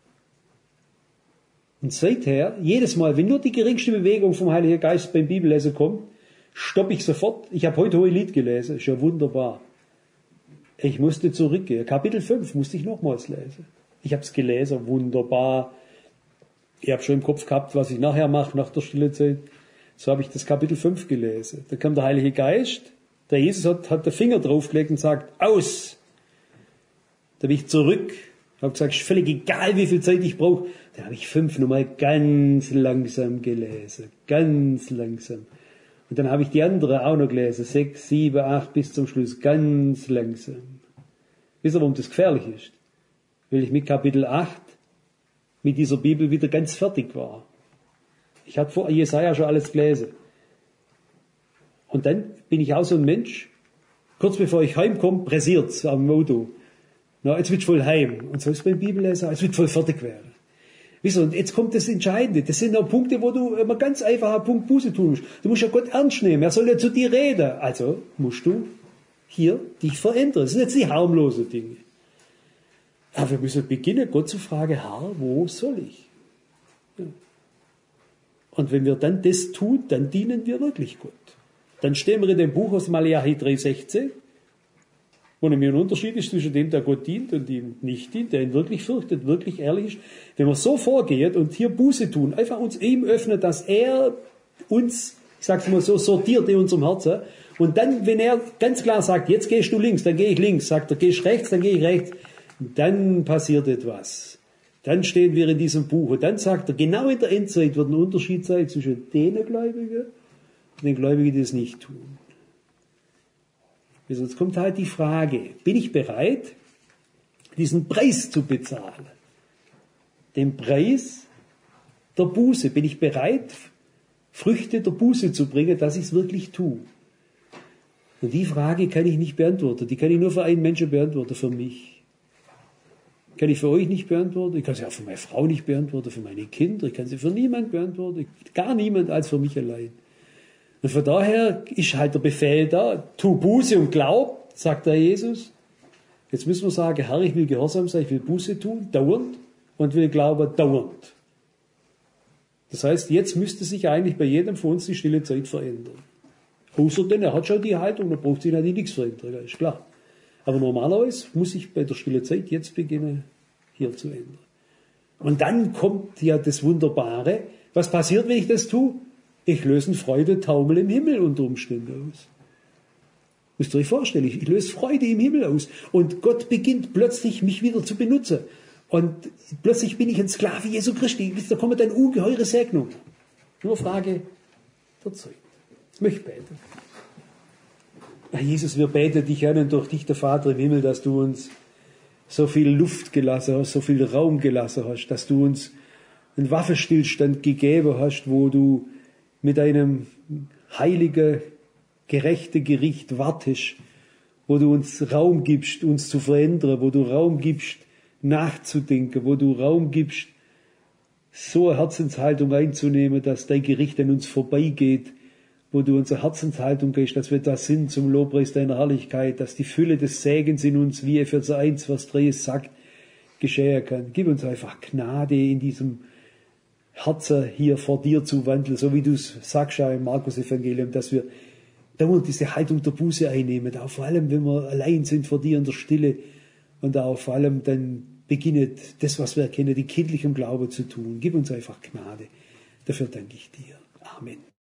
Und seither, jedes Mal, wenn nur die geringste Bewegung vom Heiligen Geist beim Bibellesen kommt, stoppe ich sofort. Ich habe heute Hohelied gelesen, ist ja wunderbar. Ich musste zurückgehen. Kapitel fünf musste ich nochmals lesen. Ich habe es gelesen, wunderbar. Ich habe schon im Kopf gehabt, was ich nachher mache, nach der Stillezeit. So habe ich das Kapitel fünf gelesen. Da kam der Heilige Geist, der Jesus hat, hat den Finger draufgelegt und sagt, aus! Da bin ich zurück, habe gesagt, ist völlig egal, wie viel Zeit ich brauche. Dann habe ich fünf nochmal ganz langsam gelesen, ganz langsam. Und dann habe ich die andere auch noch gelesen, sechs, sieben, acht bis zum Schluss, ganz langsam. Wisst ihr, warum das gefährlich ist? Weil ich mit Kapitel acht, mit dieser Bibel wieder ganz fertig war. Ich hatte vor Jesaja schon alles gelesen. Und dann bin ich auch so ein Mensch, kurz bevor ich heimkomme, pressiert's am Auto. Na, jetzt wird voll heim. Und so ist beim Bibellesen, jetzt wird voll fertig werden. Wisst ihr, und jetzt kommt das Entscheidende. Das sind auch Punkte, wo du immer ganz einfach einen Punkt Buße tun musst. Du musst ja Gott ernst nehmen. Er soll ja zu dir reden. Also musst du hier dich verändern. Das sind jetzt die harmlosen Dinge. Aber wir müssen beginnen, Gott zu fragen, Herr, wo soll ich? Ja. Und wenn wir dann das tun, dann dienen wir wirklich Gott. Dann stehen wir in dem Buch aus Malachi drei sechzehn, wo nämlich ein Unterschied ist zwischen dem, der Gott dient und dem nicht dient, der ihn wirklich fürchtet, wirklich ehrlich ist. Wenn wir so vorgehen und hier Buße tun, einfach uns ihm öffnen, dass er uns, ich sag's mal so, sortiert in unserem Herzen. Und dann, wenn er ganz klar sagt, jetzt gehst du links, dann gehe ich links, sagt er, gehst rechts, dann gehe ich rechts, dann passiert etwas. Dann stehen wir in diesem Buch und dann sagt er, genau in der Endzeit wird ein Unterschied sein zwischen den Gläubigen und den Gläubigen, die es nicht tun. Jetzt kommt halt die Frage, bin ich bereit, diesen Preis zu bezahlen? Den Preis der Buße. Bin ich bereit, Früchte der Buße zu bringen, dass ich es wirklich tue? Und die Frage kann ich nicht beantworten. Die kann ich nur für einen Menschen beantworten, für mich. Kann ich für euch nicht beantworten. Ich kann sie auch für meine Frau nicht beantworten, für meine Kinder. Ich kann sie für niemand beantworten. Gar niemand als für mich allein. Und von daher ist halt der Befehl da, tu Buße und glaub, sagt der Jesus. Jetzt müssen wir sagen, Herr, ich will gehorsam sein, ich will Buße tun, dauernd, und will glauben, dauernd. Das heißt, jetzt müsste sich eigentlich bei jedem von uns die stille Zeit verändern. Außer denn, er hat schon die Haltung, da braucht sich natürlich nichts verändern, ist klar. Aber normalerweise muss ich bei der stille Zeit jetzt beginnen, hier zu ändern. Und dann kommt ja das Wunderbare. Was passiert, wenn ich das tue? Ich löse einen Freudentaumel im Himmel unter Umständen aus. Müsst ihr euch vorstellen, ich löse Freude im Himmel aus. Und Gott beginnt plötzlich, mich wieder zu benutzen. Und plötzlich bin ich ein Sklave Jesu Christi. Da kommt dann ungeheure Segnung. Nur Frage der Zeit. Ich möchte beten. Herr Jesus, wir beten dich an und durch dich, der Vater im Himmel, dass du uns so viel Luft gelassen hast, so viel Raum gelassen hast, dass du uns einen Waffenstillstand gegeben hast, wo du mit einem heiligen, gerechten Gericht wartest, wo du uns Raum gibst, uns zu verändern, wo du Raum gibst, nachzudenken, wo du Raum gibst, so eine Herzenshaltung einzunehmen, dass dein Gericht an uns vorbeigeht, wo du unsere Herzenshaltung gibst, dass wir da sind zum Lobpreis deiner Herrlichkeit, dass die Fülle des Segens in uns, wie Epheser eins, Vers drei es sagt, geschehen kann. Gib uns einfach Gnade in diesem Herzen hier vor dir zu wandeln, so wie du es sagst ja im Markus-Evangelium, dass wir dauernd diese Haltung der Buße einnehmen, auch vor allem, wenn wir allein sind vor dir in der Stille und auch vor allem dann beginnet, das, was wir erkennen, in kindlichem Glauben zu tun. Gib uns einfach Gnade. Dafür danke ich dir. Amen.